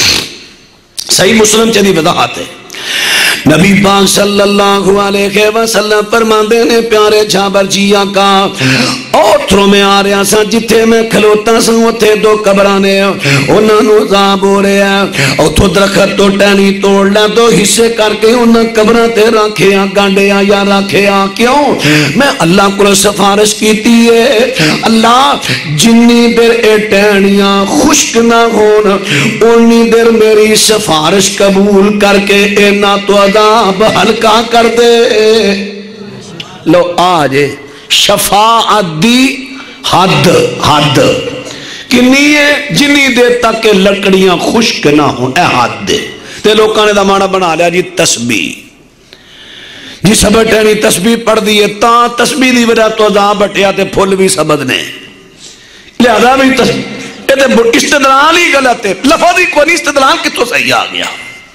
صحیح مسلم چلی وضاحت ہے نبی پاک صلی اللہ علیہ وسلم فرماندے نے پیارے جھابر جی آقا اوتھروں میں آ رہا سا جتھے میں کھلوتا سا اتھے دو قبرانے انہاں نو عذاب ہو رہا ہے اتھو درخت تو ٹہنی توڑ لے دو حصے کر کے انہاں قبراں تے رکھیا گانڈیا یا رکھیا کیوں میں اللہ کو سفارش کیتی ہے اللہ جنی دیر اے ٹہنیاں خشک نہ ہون انی دیر میری سفارش قبول کر کے اینا تو عذاب ہلکا کر دے لو آجے شفاعت دی حد حد کنی ہے جنی دیر تک کہ لکڑیاں خشک نہ ہوں اے حد دے تے لوکاں نے دا معنی بنا لیا جی تسبیح جی سبت ہے نہیں تسبیح پڑھ دیئے تاں تسبیح دی وجہ تو عذاب بٹیا تے پھول بھی سبت نے لہذا بھی تسبیح استدلال ہی غلط ہے لفظ ہی کوئی استدلال کتوں صحیح آ گیا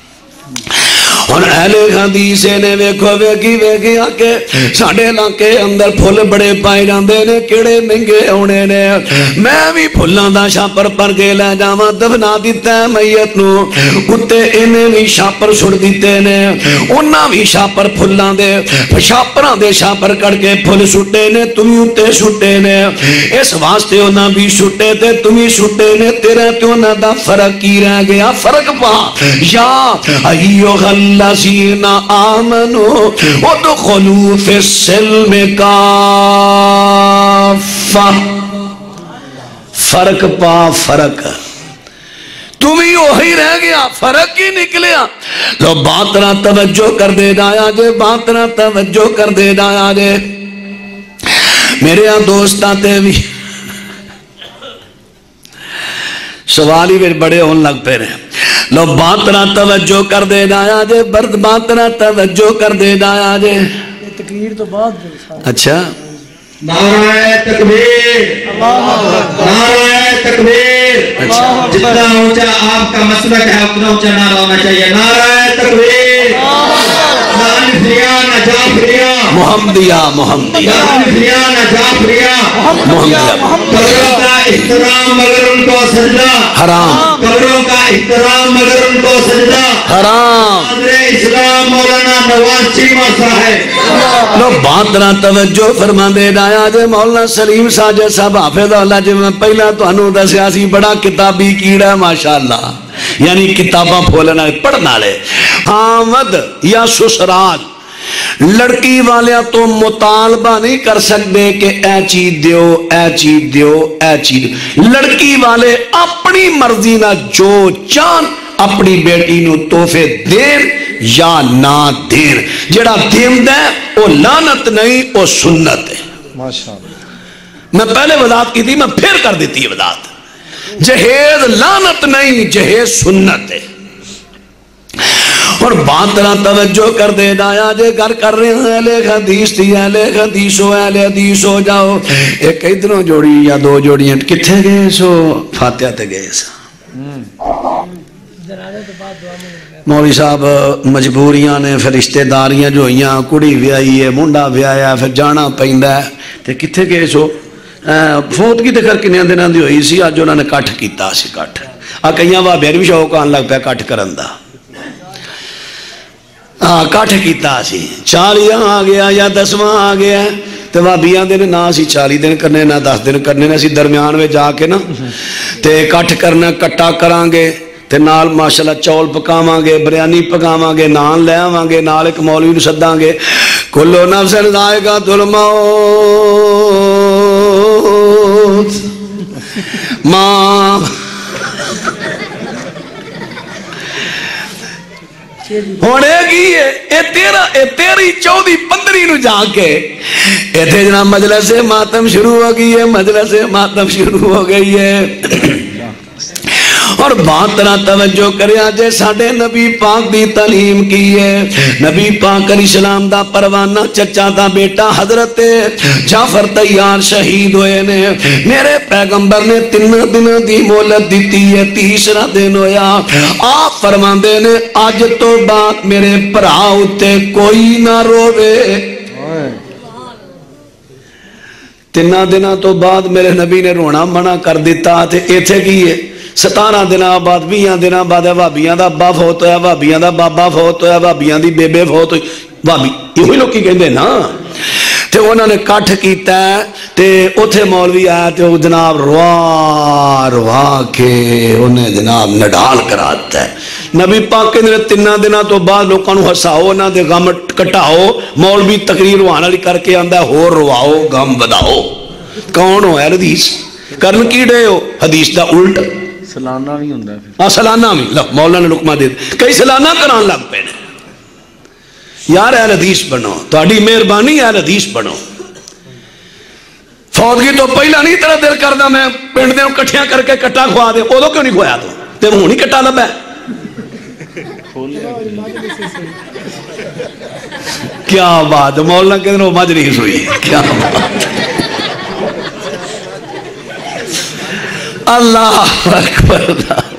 اور اہل حدیث نے ویکھو ویکھی ویکھی آکے ساڑھے علاقے اندر پھول بڑے پائے جاندے نے کیڑے مہنگے ہونے نے میں بھی پھلاں دا شاپر پر کے لے جاواں دفنا دیتا ہے میت نو اتے انہیں بھی شاپر چھڑ دیتے نے انہاں بھی شاپر پھلاں دے شاپراں دے شاپر کر کے پھول چھٹے نے تمہیں اتے چھٹے نے اس واسطے انہاں بھی چھٹے تے تمہیں چھٹے نے تیرے تے انہاں دا فرق کی رہ گیا فرق پا یا ایوہ الذین آمنوا ادخلوا فی السلم کافہ فرق پا فرق تمہیں وہی رہ گیا فرق ہی نکلیا لو بات نہ توجہ کر دے جایا جے بات نہ توجہ کر دے جایا جے میرے یہاں دوست آتے بھی سوالی میں بڑے ہون لگ پہ رہے لو بات نہ توجہ کر دے جایا جے برد بات نہ توجہ کر دے جایا جے تقریر تو بعد اچھا نعرہ تکبیر نعرہ تکبیر جتنا اونچا آپ کا مسلک ہے اتنا اونچا نعرہ ہونا چاہیے نعرہ تکبیر نہ الفیا نہ جعفریہ محمدیہ محمدیہ نہ الفیا نہ جعفریہ محمدیہ کلمہ احترام مگر ان کو سجدہ حرام، قبروں کا احترام مگر ان کو سجدہ حرام۔ صدر اسلام مولانا نواز چیمہ صاحب لو بات نہ توجہ فرما دے ڈایا جے مولانا سلیم ساجد صاحب حافظ اللہ جی میں پہلا تو انہوں دا سیاسی بڑا کتابی کیڑا ہے ماشاءاللہ، یعنی کتاباں پھولنا پڑھنا لے۔ آمد یا سسرال لڑکی والے تو مطالبہ نہیں کر سکتے کہ اے چیز دیو اے چیز دیو اے چیز دیو۔ لڑکی والے اپنی مرضی نہ جو چان اپنی بیٹی نو تحفے دین یا نہ دین، جڑا دین دے وہ لعنت نہیں وہ سنت ہے۔ میں پہلے وضاحت کی تھی، میں پھر کر دیتی ہے وضاحت۔ جہیز لعنت نہیں، جہیز سنت ہے۔ اور بات طرح توجہ کر دے دایا جے گھر کر رہے ہیں اہل حدیث تھی، اہل حدیث ہو اہل حدیث ہو جاؤ، ایک ادھروں جوڑی یا دو جوڑیاں کتھے گئے سو فاتحہ تے گئے سا۔ مولوی صاحب مجبوریاں نے پھر رشتہ داریاں جو ہوئیاں، کڑی ویائی ہے منڈا ویایا پھر جانا پیندا ہے تے کتھے گئے سو فوت کی تے کر کنیاں دناں دی ہوئی سی، اج انہاں نے کٹ کیتا سی کٹ آ کئیاں وا بیر بھی شوق آن لگ پیا کٹ کرن دا، ہاں کٹ کیتا سی، چالیاں آ گیا یا دسواں آ گیا تے وابیاں دے نہ اسی چالی دن کرنے نہ دس دن کرنے نے، اسی درمیان میں جا کے نا تے کٹ کرنا کٹا کران گے تے نال ماشاءاللہ چول پکاواں گے، بریانی پکاواں گے، نان لے آواں گے، نال ایک مولوی نوں سداں گے، کلو نفس ذائقۃ الموت ماں ہونے کی ہے اے تیرا اے تیری چودی پندری نو جا کے اے تھے جناب مجلس ماتم شروع ہو گئی ہے، مجلس ماتم شروع ہو گئی ہے۔ اور بات طرح توجہ کریا جے ساڑھے نبی پاک دی تعلیم کی ہے، نبی پاک علیہ السلام دا پروانہ چچا دا بیٹا حضرت جعفر تیار شہید ہوئے نے، میرے پیغمبر نے تین دن دی مہلت دیتی ہے، تیسرا دن ہویا آپ فرماندے نے آج تو بات میرے بھراؤ تے کوئی نہ روے۔ تین دنوں تو بعد میرے نبی نے رونا منع کر دیتا تھے، ایتھے کی ہے ستارہ دن بعد بیاں دن بعد بھابیاں دا ابا فوت ہویا، بھابیاں دا بابا فوت ہویا، بھابیاں دی بیبے فوت ہوئی، بھابی یہ لوگ کی کہندے نا تے انہوں نے کٹھ کیتا ہے تے اوتھے مولوی آیا تے وہ جناب روا روا کے انہیں جناب نڈال کراتا ہے۔ نبی پاک کے تین دنوں تو بعد لوگوں کو ہساؤ، انہاں دے غم کٹاؤ، مولوی تقریر روحان والی کر کے آندا ہے ہور رواؤ غم بداؤ۔ کون ہو ہے حدیث کرن کی ڈے ہو حدیث دا الٹ سلانہ بھی ہوندہ ہے ہاں سلانہ بھی مولا نے لقمہ دے کئی سلانہ کران لگ پہ نے۔ یار اہل حدیث بنو، تہاڈی مہربانی اہل حدیث بنو۔ فوتگی تو پہلا نہیں تیرا دل کردا میں پنڈ دے کٹھیاں کر کے کٹا کھوا دے، اودوں کیوں نہیں کھوایا تو تے ہوں نہیں کٹا لبا کیا بات مولانا کہتے ہیں وہ مجلس ہوئی، کیا بات اللہ اکبر۔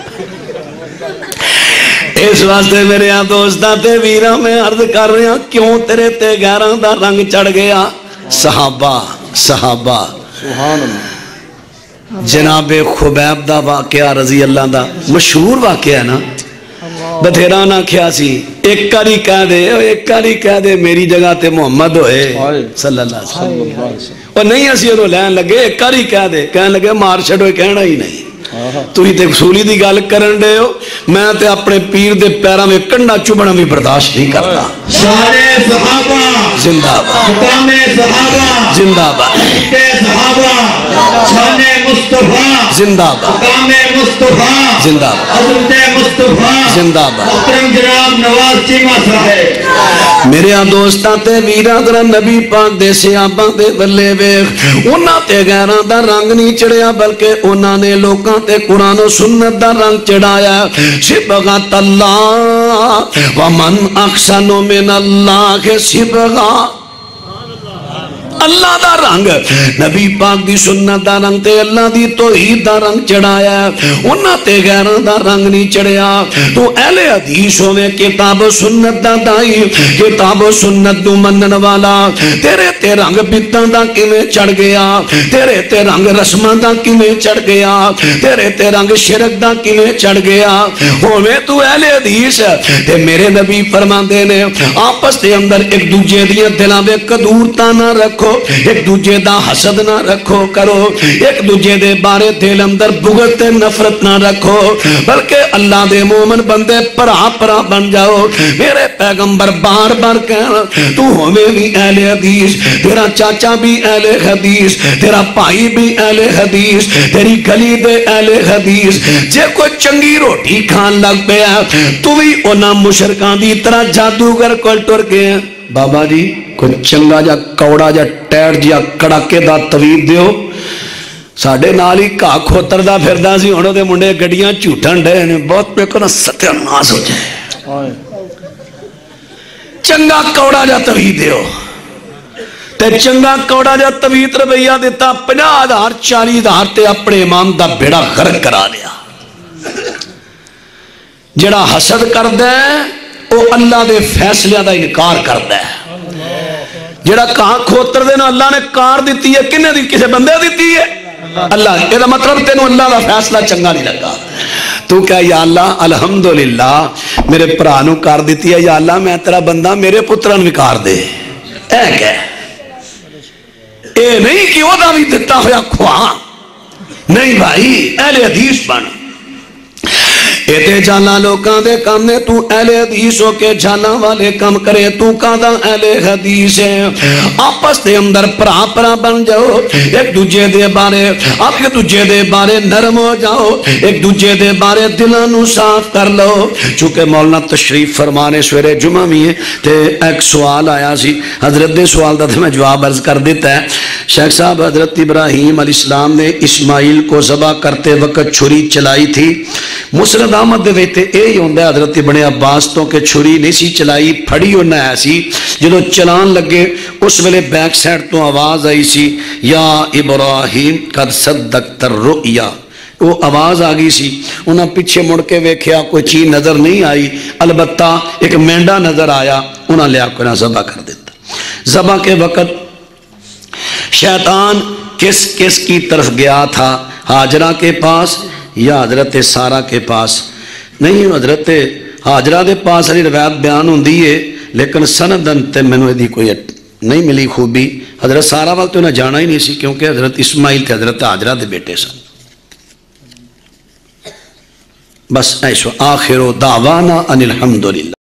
اس واسطے میرے یہاں دوستاں تے ویراں میں عرض کر رہے ہیں کیوں تیرے تے غیراں دا رنگ چڑھ گیا؟ صحابہ صحابہ جناب خبیب دا واقعہ رضی اللہ دا مشہور واقعہ ہے نا، بتھیرا نہ کیا سی ایک کاری کہہ دے ایک کاری کہہ دے میری جگہ تے محمد ہوئے صلی اللہ علیہ وسلم، اور نہیں اسی انہوں لین لگے ایک کاری کہہ دے کہنے لگے مار چھڑوئے کہنا ہی نہیں۔ تو ہی تے سولی دی گال کرن دے ہو، میں تے اپنے پیر دے پیرا میں کنڈا چوبنا بھی برداشت نہیں کرتا۔ شان صحابہ زندہ باد، مقام صحابہ زندہ باد، صحابہ شان مصطفیٰ زندہ باد، مقام مصطفیٰ زندہ باد، حضرت مصطفیٰ زندہ باد۔ محترم جناب نواز چیمہ صاحب میرے دوستاں تے ویراں در نبی پاک دے صحابہ دے بلے ویکھ انہاں تے غیراں دا رنگ نہیں چڑھیا بلکہ انہاں نے لوکاں تے قرآن و سنت دا رنگ چڑھایا۔ صبغۃ اللہ ومن احسن من اللہ صبغہ، اللہ دا رنگ نبی پاک دی سنت دا رنگ تے اللہ دی توحید دا رنگ چڑھایا انہاں تے غیران دا رنگ نہیں چڑھیا تو اہل حدیث ہوئے کتاب و سنت دا دائی کتاب و سنت دو منن والا تیرے تے رنگ بیتان دا کیویں چڑھ گیا تیرے تے رنگ رسمان دا کیویں چڑھ گیا تیرے تے رنگ شرک دا کیویں چڑھ گیا ہوئے تو اہل حدیث تے میرے نبی فرمان دینے آپس دے اندر ایک دوجے دیا دلاں وے کدورتا نہ رکھو ایک دوجے دا حسد نہ رکھو کرو ایک دوجے دے بارے دل اندر بغض نفرت نہ رکھو بلکہ اللہ دے مومن بندے پرا پرا بن جاؤ میرے پیغمبر بار بار کہنا تو ہمیں بھی اہل حدیث تیرا چاچا بھی اہل حدیث تیرا بھائی بھی اہل حدیث تیری گلی دے اہل حدیث جے کوئی چنگی روٹی کھان لگ پیا تو بھی اونا مشرکان دی طرح جادوگر کول ٹر گئے بابا جی کوئی چنگا جا کوڑا جا ٹیر جا کڑاکے دا طویل دیو ساڑھے نالی کھا کھوتر دا پھردہ سی انہوں دے منڈے گڑیاں چوٹن ڈے بہت پہ کنا ستیہ ناس ہو جائے چنگا کوڑا جا طویل دیو تے چنگا کوڑا جا طویل ربیہ دیتا پناہ دار چالی دار تے اپنے امام دا بیڑا غرق کرا لیا جڑا حسد کر دے وہ اللہ دے فیصلے دا انکار کر دے جڑا کہاں کھوتر دے نا اللہ نے کار دیتی ہے کنے دی کسے بندے دیتی ہے اللہ یہ مطلب تینوں اللہ دا فیصلہ چنگا نہیں لگا تو کہا یا اللہ الحمدللہ میرے پرانوں کار دیتی ہے یا اللہ میں تیرا بندہ میرے پتران بھی کار دے اے کہ اے نہیں کہ وہ دا بھی دیتا ہویا کھواں نہیں بھائی اہل حدیث بن ایتے جانا لوکاں دے کام نے تو اہل حدیث ہو کے جانا والے کام کرے تو کہاں اہل حدیث ہے آپس دے اندر پرا پرا بن جاؤ ایک دوجے دے بارے آپ ایک دوجے دے بارے نرم ہو جاؤ ایک دوجے دے بارے دلانو صاف کر لو چونکہ مولانا تشریف فرمانے سویرے جمعہ میں ہے تے ایک سوال آیا سی حضرت دے سوال دا تھا میں جواب عرض کر دیتا ہے شیخ صاحب حضرت ابراہیم علیہ السلام نے اسماعیل کو ذبح کرتے وقت چھری چلائی تھی مسند احمد دے ویتے اے ہی ہوندہ حضرت ابن عباس تو کہ چھری نہیں سی چلائی پھڑی ہونا ایسی جدو چلان لگے اس ویلے بیک سائٹ تو آواز آئی سی یا ابراہیم قد صدقت الرؤیا وہ آواز آگئی سی انہاں پیچھے مڑ کے ویکھیا کوئی چیز نظر نہیں آئی البتہ ایک مینڈا نظر آیا انہاں لیا کو نہ ذبح کر دیتا ذبح کے وقت شیطان کس کس کی طرف گیا تھا حاجرہ کے پاس یا حضرت سارہ کے پاس نہیں حضرت حاجرہ دے پاس علی روایت بیان ہوں دیئے لیکن سندن تے میں نے دی کوئی نہیں ملی خوبی حضرت سارہ وقت انہیں جانا ہی نہیں سی کیونکہ حضرت اسماعیل تھے حضرت حاجرہ دے بیٹے سن بس ایسو آخر دعوانا ان الحمدللہ